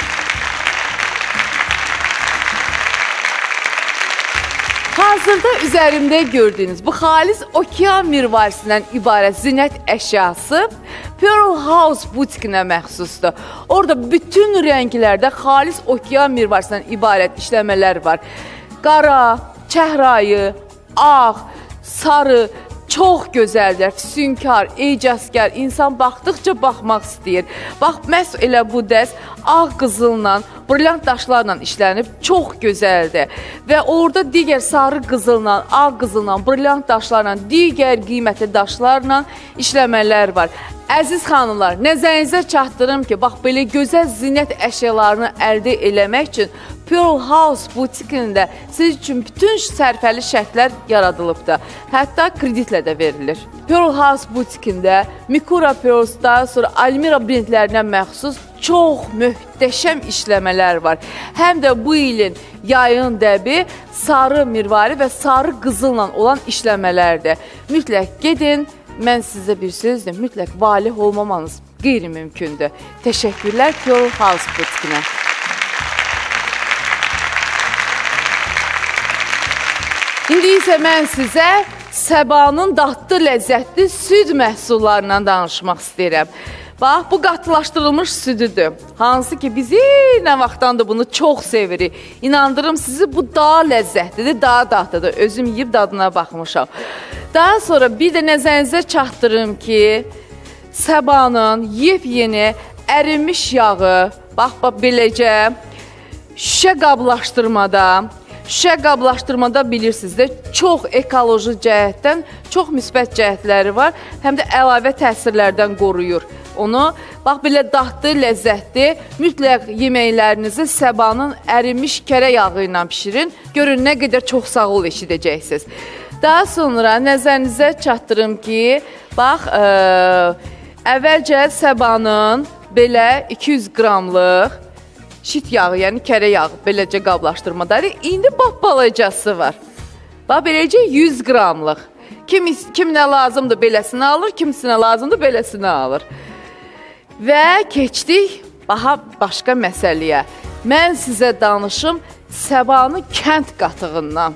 Hazırda üzərimdə gördüyünüz bu xalis okean mirvarisindən ibarət zinət əşyası Pearl House butikinə məxsusdur. Orada bütün rənglərdə xalis okean mirvarisindən ibarət işləmələr var. Qara, çəhrayı, ağ, sarı, çox gözəldir, füsunkar, ecazkar, insan baxdıqca baxmaq istəyir. Bax, məhz elə bu dəst ağ qızılla, brilyant daşlarla işlənib, çox gözəldir. Və orada digər sarı qızılla, ağ qızılla, brilyant daşlarla, digər qiymətli daşlarla işləmələr var. Əziz xanımlar, nəzərinizə çatdırım ki, bax, belə gözəl zinət əşyalarını əldə eləmək üçün Pearl House butikində siz üçün bütün sərfəli şərtlər yaradılıbdır. Hətta kreditlə də verilir. Pearl House butikində Mikura Pearls, daha sonra Almira brendlərinə məxsus çox möhtəşəm işləmələr var. Həm də bu ilin yayın dəbi sarı mirvari və sarı qızılla olan işləmələrdir. Mütləq gedin, mən sizə bir sözdür, mütləq valih olmamanız qeyri-mümkündür. Təşəkkürlər Pearl House butikinə. İndi isə mən sizə Səbanın dadlı, ləzzətli süd məhsullarından danışmaq istəyirəm. Bax, bu qatılaşdırılmış südüdür. Hansı ki, bizi nə vaxtdan da bunu çox sevirik. İnandırım sizi, bu daha ləzzətlidir, daha dadlıdır. Özüm yiyib dadına baxmışam. Daha sonra bir də nəzərinizə çatdırım ki, Səbanın yepyeni ərinmiş yağı, bax, bax, beləcə şüşə qablaşdırmada, şüşə qablaşdırmada bilirsiniz də, çox ekoloji cəhətdən, çox müsbət cəhətləri var, həm də əlavə təsirlərdən qoruyur onu. Bax, belə dadlı, ləzzətli, mütləq yeməklərinizi Səbanın ərinmiş kərə yağı ilə pişirin. Görün, nə qədər çox sağ ol eşidəcəksiniz. Daha sonra nəzərinizə çatdırım ki, bax, ə, əvvəlcə Səbanın belə iki yüz qramlıq şit yağı, yəni kərə yağı beləcə qablaşdırmaları. İndi bax, balacası var. Bax, beləcə yüz qramlıq. Kim, kiminə lazımdır beləsini alır, kimisinə lazımdır beləsini alır. Və keçdik baha başqa məsələyə. Mən sizə danışım Səbanın kənd qatığından.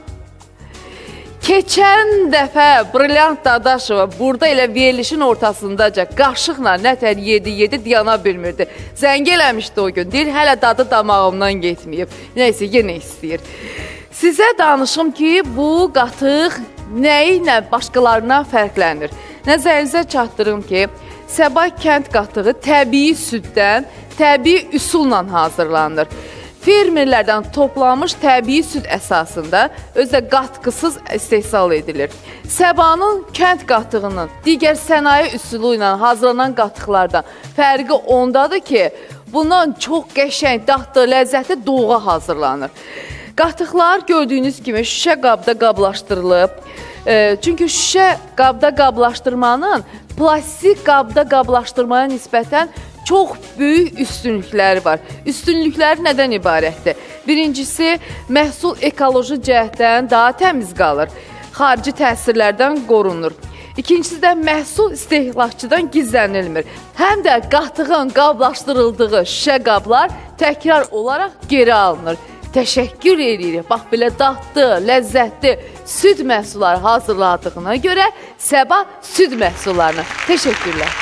Keçən dəfə Brilliant Dadaşova burada elə verilişin ortasındaca qaşıqla nətər yedi, yedi diyana bilmirdi. Zəng eləmişdi o gün. Deyir, hələ dadı damağımdan getməyib. Neysə, yenə istəyir. Sizə danışım ki, bu qatıq nəyi ilə başqalarından fərqlənir. Nəzərinizə çatdırım ki, Səba kənd qatığı təbii süddən, təbii üsulla hazırlanır. Fermerlərdən toplanmış təbii süd əsasında özə qatqısız istehsal edilir. Səbanın kənd qatığının digər sənaye üsulu ilə hazırlanan qatıqlardan fərqi ondadır ki, bundan çox qəşəng, dadlı, ləzzətli doğğa hazırlanır. Qatıqlar gördüyünüz kimi şüşə qabda qablaşdırılıb. E, çünki şüşə qabda qablaşdırmanın plastik qabda qablaşdırmaya nisbətən çox böyük üstünlükləri var. Üstünlükləri nədən ibarətdir? Birincisi, məhsul ekoloji cəhətdən daha təmiz qalır. Xarici təsirlərdən qorunur. İkincisi də məhsul istehlakçıdan gizlənilmir. Həm də qatığın qablaşdırıldığı şüşə qablar təkrar olaraq geri alınır. Təşəkkür edirik. Bax, belə dadlı, ləzzətli süd məhsulları hazırladığına görə Səba süd məhsullarına təşəkkürlər.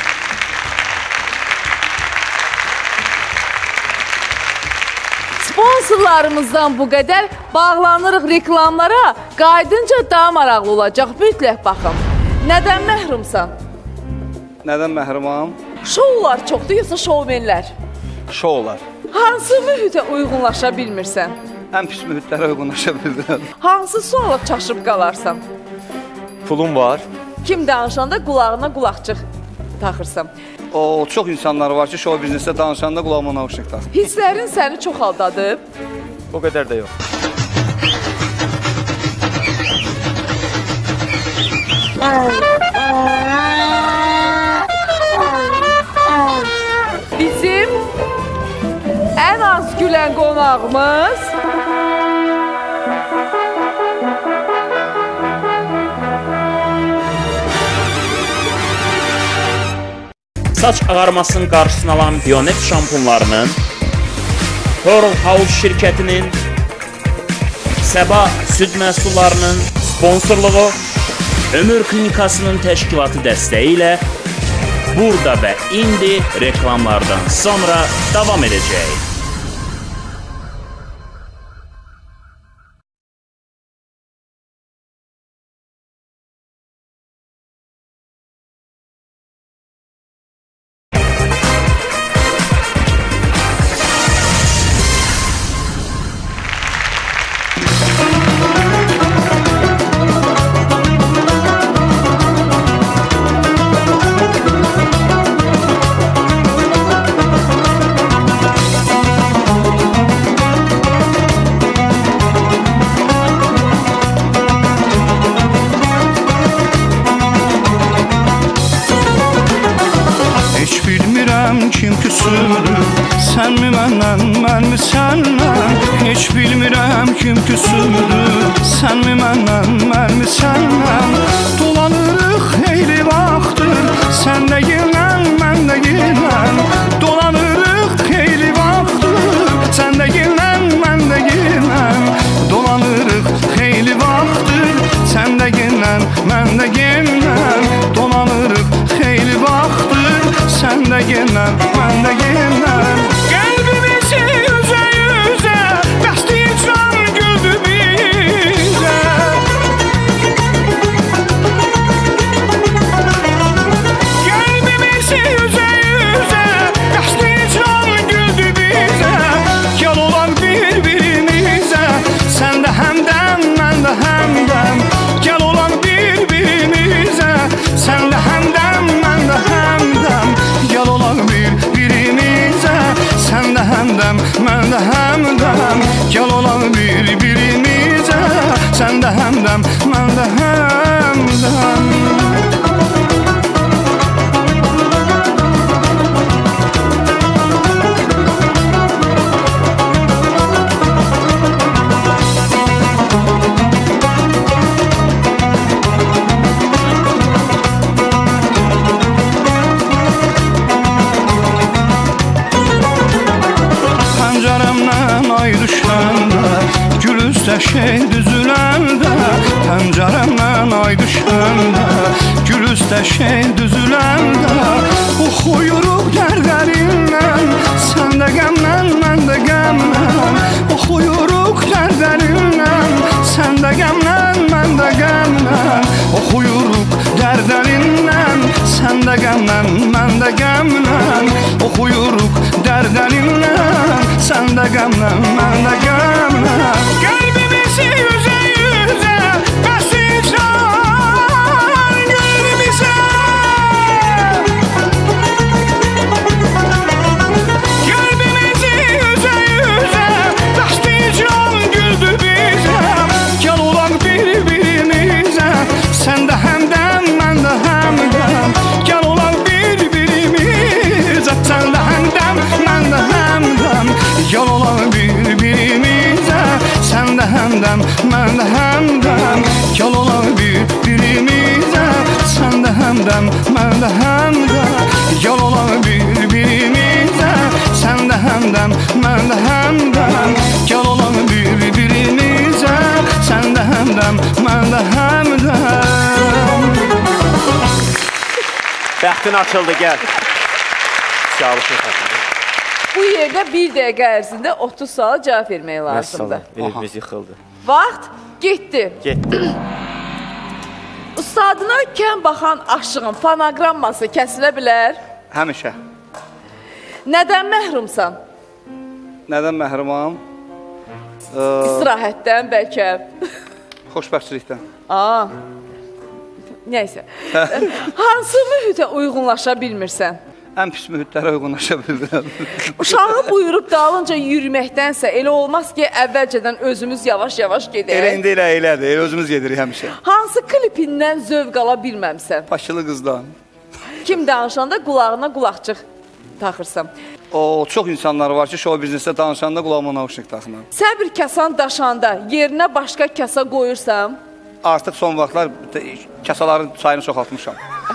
Sponsorlarımızdan bu qədər, bağlanırıq reklamlara, qaydınca daha maraqlı olacaq, mütləq baxın. Nədən məhrumsan? Nədən məhrumam? Şoular çoxdur, yoxsa şoumenlər? Şoular. Hansı mühitə uyğunlaşa bilmirsən? Ən pis mühitlərə uyğunlaşa bilmirəm. Hansı suala çaşıb qalarsan? Pulum var. Kim danışanda qulağına qulaqçıq taxırsan? O, çox insanlar var ki, şou biznesdə danışanda qulağıma nauşluq taxır. Hisslərin səni çox aldadıb? O qədər də yox. Bizim ən az gülən qonağımız saç ağarmasının qarşısını alan Bionet şampunlarının, Pearl House şirkətinin, Səba süd məhsullarının sponsorluğu, Ömür Klinikasının təşkilatı dəstəyi ilə burada və indi reklamlardan sonra davam edəcək. Kim küsür Sənmi məndən, mənmi səndən, heç bilmirəm kim küsürdür. Sənmi məndən, mənmi səndən, dolanırıq xeyli vaxtdır. Sən də yinən, mən də yinən, dolanırıq xeyli vaxtdır. Sən də yinən, mən də yinən, dolanırıq xeyli vaxtdır. Sən də yinən, mən də yinən, dolanırıq xeyli vaxtdır. Sən də yinən, mən də yinən, qəlbimizi üzə üzə, bəsti can güldü bizə. Qəlbimizi üzə üzə, bəsti can güldü bizə. Yol olan bir-birimizə, sən də həmdəm, mən də həmdəm. Gəl olan bir-birimizə, sən də həmdəm, mən də həmdəm. Gəl olan bir-birimizə, sən də həmdəm, mən də həmdəm. Gəl olan bir-birimizə, sən də həmdəm, mən də həmdəm. Şey düzüləndə, pəncərəmdən ay düşəndə, gül üstə şey düzüləndə, oxuyuruq dərdlərindən, sən də qəmlən, mən də qəmlən. Oxuyuruq dərdlərindən, sən də qəmlən, mən də qəmlən. Oxuyuruq dərdlərindən, sən də qəmlən, mən də qəmlən. Oxuyuruq dərdlərindən, sən də qəmlən, mən də qəmlən. Qəlbimizi üzə üzə, bəsti can güldü bizə. Qəlbimizi üzə üzə, bəsti can güldü bizə. Gəl olan bir-birimizə, sən də həmdəm, mən də həmdəm. Gəl olan bir-birimizə, sən də həmdəm, mən də həmdəm. Gəl olan bir-birimizə, sən də həmdəm, mən də həmdəm. Gəl olan bir-birimizə, sən də həmdəm, mən də həmdəm. Gəl olan bir-birimizə, sən də həmdəm, mən də həmdəm. Gəl olan bir-birimizə, sən də həmdəm, mən də həmdəm. Bəxtin açıldı, gəl. Sağolun xatırlı. Bu yerdə bir dəqiqə ərzində otuz sual cavab vermək lazımdır. Evimiz yıxıldı. Vaxt getdi. Getdi. Ustadına kəm baxan aşığın fonogramması kəsilə bilər? Həmişə. Nədən məhrumsan? Nədən məhrumam? İstirahətdən bəlkə. Xoşbəxtçilikdən. Aa. Nəysə. Hansı mühitə uyğunlaşa bilmirsən? Ən pis mühitlərə uyğunlaşa bilmirəm. Uşağı buyurub dalınca yürüməkdənsə elə olmaz ki, əvvəlcədən özümüz yavaş-yavaş gedək. Elə indi elə elədir, elə özümüz gedirik həmişə. Hansı klipindən zövq ala bilməmsən? Paşılı qızdan. Kim danışanda qulağına qulaqçıq taxırsan. O, çox insanlar var ki, show biznesdə danışanda qulağıma naushnik taxmam. Sən bir kasan daşanda yerinə başqa kasa qoyursan? Artıq son vaxtlar kasaların sayını çoxaltmışam.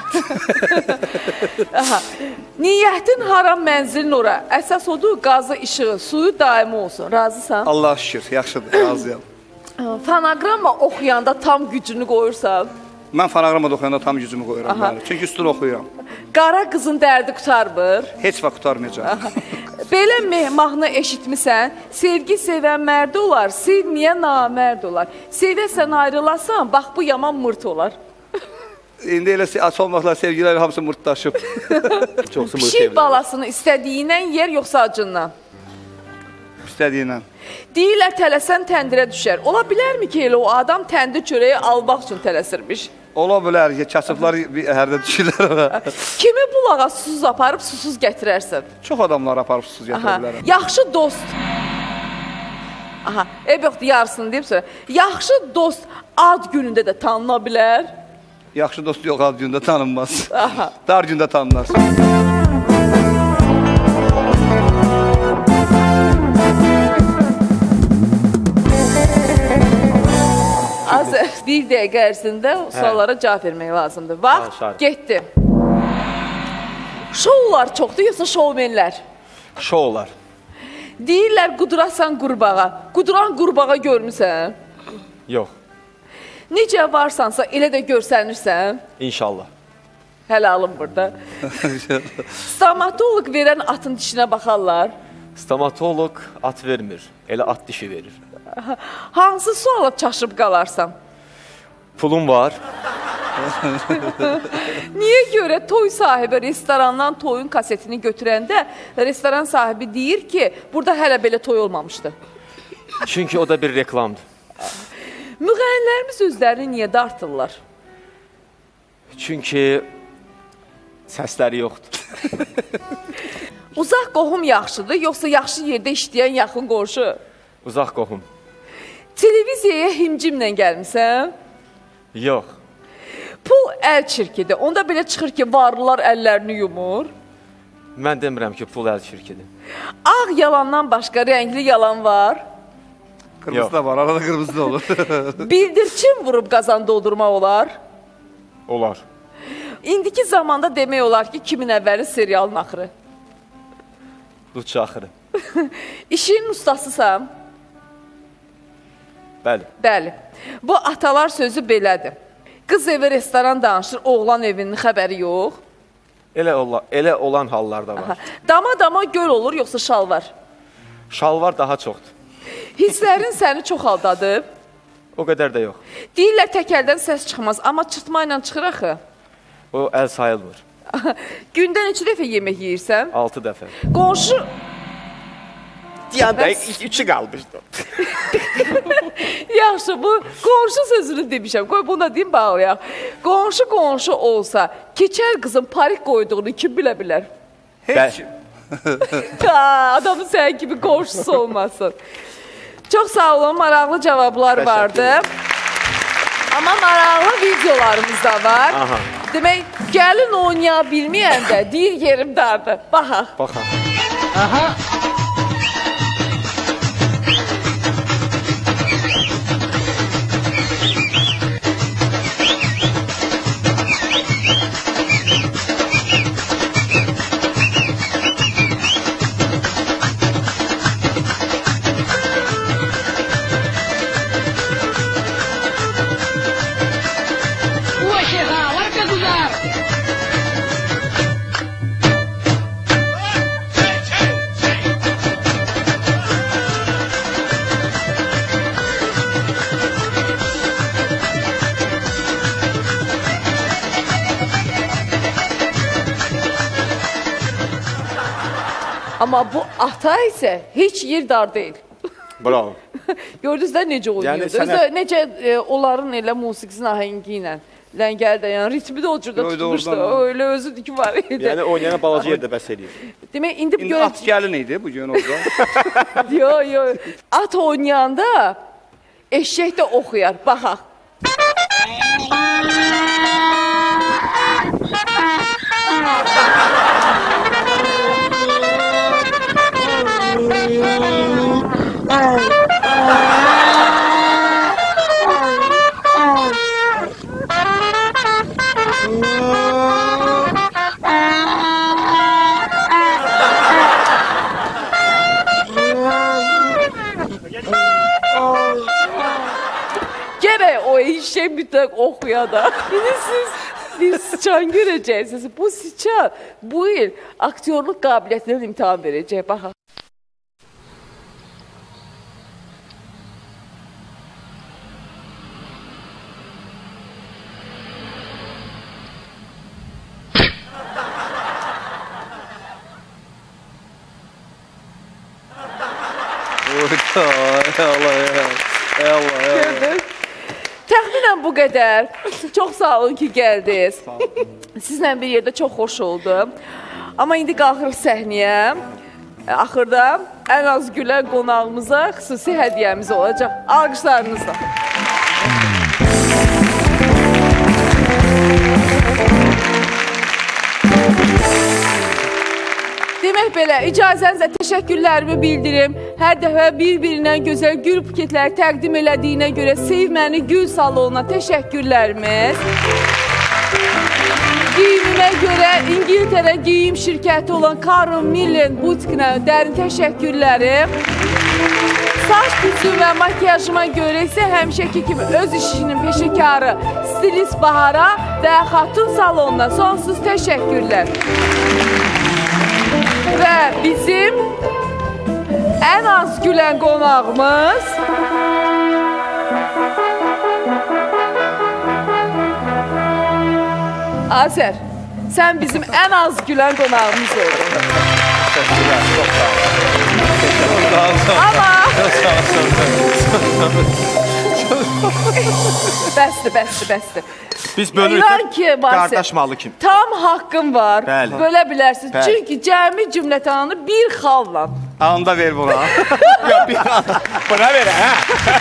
Niyyətin haram mənzilin ora. Əsas odur, qazı, işığı, suyu daimi olsun. Razısan? Allah şükür, yaxşıdır, razıyam. Fonogramma oxuyanda tam gücünü qoyursan? Mən fonogramada oxuyanda tam gücümü qoyuram. Yəni. Çünki üstün oxuyuram. Qara qızın dərdi qutarmır. Heç vaxt qutarmayacaq. Belə mehmahını eşitmisən, sevgi sevən mərd olar, sevməyə namərd olar. Sevəsən ayrılasan, bax bu yaman mırt olar. İndi elə son vaxtlar sevgilər hamısı mırtdaşıb. Pişik balasını istədiyindən yer, yoxsa acından? İstədiyindən. Deyirlər, tələsən təndirə düşər. Ola bilərmi ki, elə o adam təndir çörəyi almaq üçün tələsirmiş? Ola bilər ki, kasıblar hərdə düşürlər ona. Kimi bulağa susuz aparıb, susuz gətirərsən? Çox adamlar aparıb susuz gətirə bilərəm. Yaxşı dost. Aha, ev yoxdur, yarısını deyib sonra. Yaxşı dost ad günündə də tanına bilər? Yaxşı dost yox, ad gündə tanınmaz. Dar gündə tanınar. bir dəqiqə ərzində suallara cavab vermək lazımdır. Vaxt getdi. Şoular çoxdur, yoxsa şoumenlər? Şoular. Deyirlər, qudurasan qurbağa. Quduran qurbağa görmüsən? Yox. Necə varsansa, elə də görsənirsən? İnşallah. Həlalım burada. Stomatoloq verən atın dişinə baxarlar. Stomatoloq at vermir, elə at dişi verir. Hansı suala çaşıb qalarsan? Pulum var. Niyə görə toy sahibi restorandan toyun kasetini götürəndə restoran sahibi deyir ki, burada hələ belə toy olmamışdı? Çünki o da bir reklamdır. Müğənnilərimiz özlərini niyə dartırlar? Çünki səsləri yoxdur. Uzaq qohum yaxşıdır, yoxsa yaxşı yerdə işləyən yaxın qonşu? Uzaq qohum. Televiziyaya himcimlə gəlmisən? Yox. Pul əl çirkidir. Onda belə çıxır ki, varlılar əllərini yumur. Mən demirəm ki, pul əl çirkidir. Ağ yalandan başqa rəngli yalan var. Qırmızı da var, arada qırmızı da olur. Bildirçin vurub qazan doldurma olar? Olar. İndiki zamanda demək olar ki, kimin əvvəli serialın axırı? Lütçü axırı. İşin ustasısan? Bəli. Bəli. Bu atalar sözü belədir. Qız evi restoran danışır, oğlan evinin xəbəri yox. Elə, ola, elə olan hallarda var. Dama-dama göl olur, yoxsa şalvar? Şalvar daha çoxdur. Hisslərin səni çox aldadıb? O qədər də yox. Deyirlər təkəldən səs çıxmaz, amma çırtma ilə çıxır axı. O əl sayılmır. Gündə neçə dəfə yemək yeyirsən? Altı dəfə. Qonşu... Deyəndə üçü qalmışdı. Yaxşı, bu qonşu sözünü demişəm. Qoy bunu da deyim, bağlayaq. Qonşu qonşu olsa, keçər qızın parik qoyduğunu kim bilə bilər? Heç kim. Adamın sən kimi qonşusu olmasın. Çox sağ olun, maraqlı cavablar vardı. Amma maraqlı videolarımız da var. Aha. Demək, gəlin oynaya bilməyəndə deyir yerimdədir. Baxaq. Baxaq. Aha. Amma bu ata isə heç yer dar deyil. Bravo. Gördünüz də necə oynuyordu. Yəni sənə... Necə e, onların elə musiqisinin ahəngi ilə ləngər də, yəni ritmi də o cürdə tutmuşdu. Öyle özüdür ki var idi. Yəni oynayana balaca yerdə bəs eləyir. Demək, indi... İndi görək... at gəlin idi bu gün orada. Yo, yo. At oynayanda eşək də oxuyar. Baxaq. Gene o eşek mütləq oxuya da. Şimdi siz bir sıçan görəcəksiniz. Bu sıçan bu il aktyorluq qabiliyyətindən imtihan verəcək. Baxaq. Gördün? Təxminən bu qədər. Çox sağ olun ki, gəldiniz. Sizlə bir yerdə çox xoş oldu. Amma indi qalxırıq səhnəyə. Axırda ən az gülən qonağımıza xüsusi hədiyyəmiz olacaq. Alqışlarınızla. Demək belə, icazənizlə təşəkkürlərimi bildirim. Hər dəfə bir-birindən gözəl gül buketləri təqdim elədiyinə görə Sevməni Gül Salonuna təşəkkürlərimiz. Giyimimə görə İngiltərə geyim şirkəti olan Carol Millen Butikinə dərin təşəkkürlərim. Saç düzü və makyajıma görə isə həmişəki kimi öz işinin peşəkarı stilist Bahara və Xatun Salonuna sonsuz təşəkkürlər. Və bizim ən az gülən qonağımız Azər, sən bizim ən az gülən qonağımız oldun. Təşəkkürlər, çox sağ olun. Amma Bəsdir, bəsdir, bəsdir. Biz bölürük qardaş malı kimi. Tam haqqım var, Bəli. bölə bilərsiniz. Bəli. Çünki cəmi cümlətanı bir xalla. Anda ver buna. Buna verə, hə?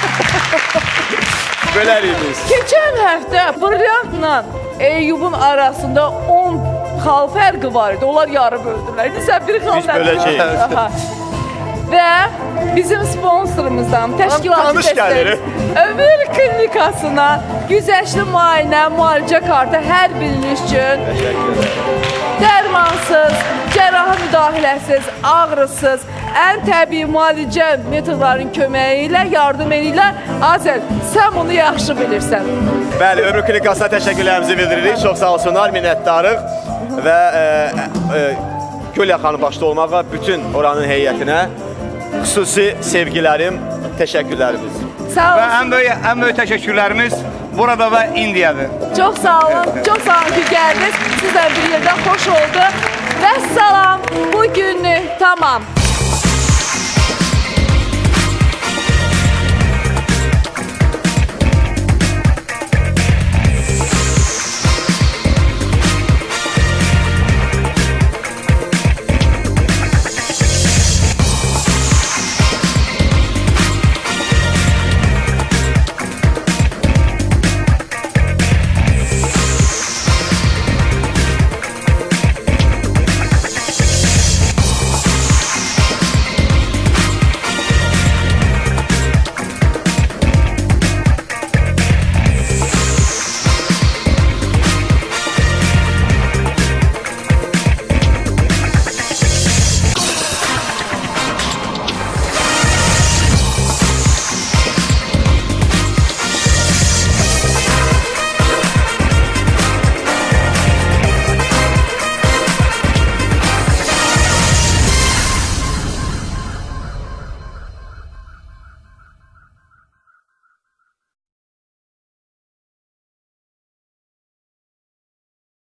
Bölərik biz. Keçən həftə Brilliantla Eyyubun arasında on xal fərqi var idi. Onlar yarı böldülər. Sən bir xal Biz böləcəyik. Və bizim sponsorumuzdan təşkilatı dəstəyiz. Ömür klinikasına güzəşli müayinə, müalicə kartı hər biriniz üçün dərmansız, cərrahi müdahiləsiz, ağrısız, ən təbii müalicə metodların köməyi ilə yardım edirlər. Azər, sən bunu yaxşı bilirsən. Bəli, Ömür klinikasına təşəkkürlərimizi bildiririk. Çox sağ olsunlar, minnətdarıq. Və e, e, Gülya xanım başda olmağa bütün oranın heyətinə xüsusi sevgilərim, təşəkkürlərimiz. Sağ olun. Və ən böyük, ən böyük təşəkkürlərimiz burada və İndiyadır. Çox sağ olun, çox sağ olun ki, gəldiniz. Sizlə bir yerdə xoş oldu. Və salam, bugünlük tamam.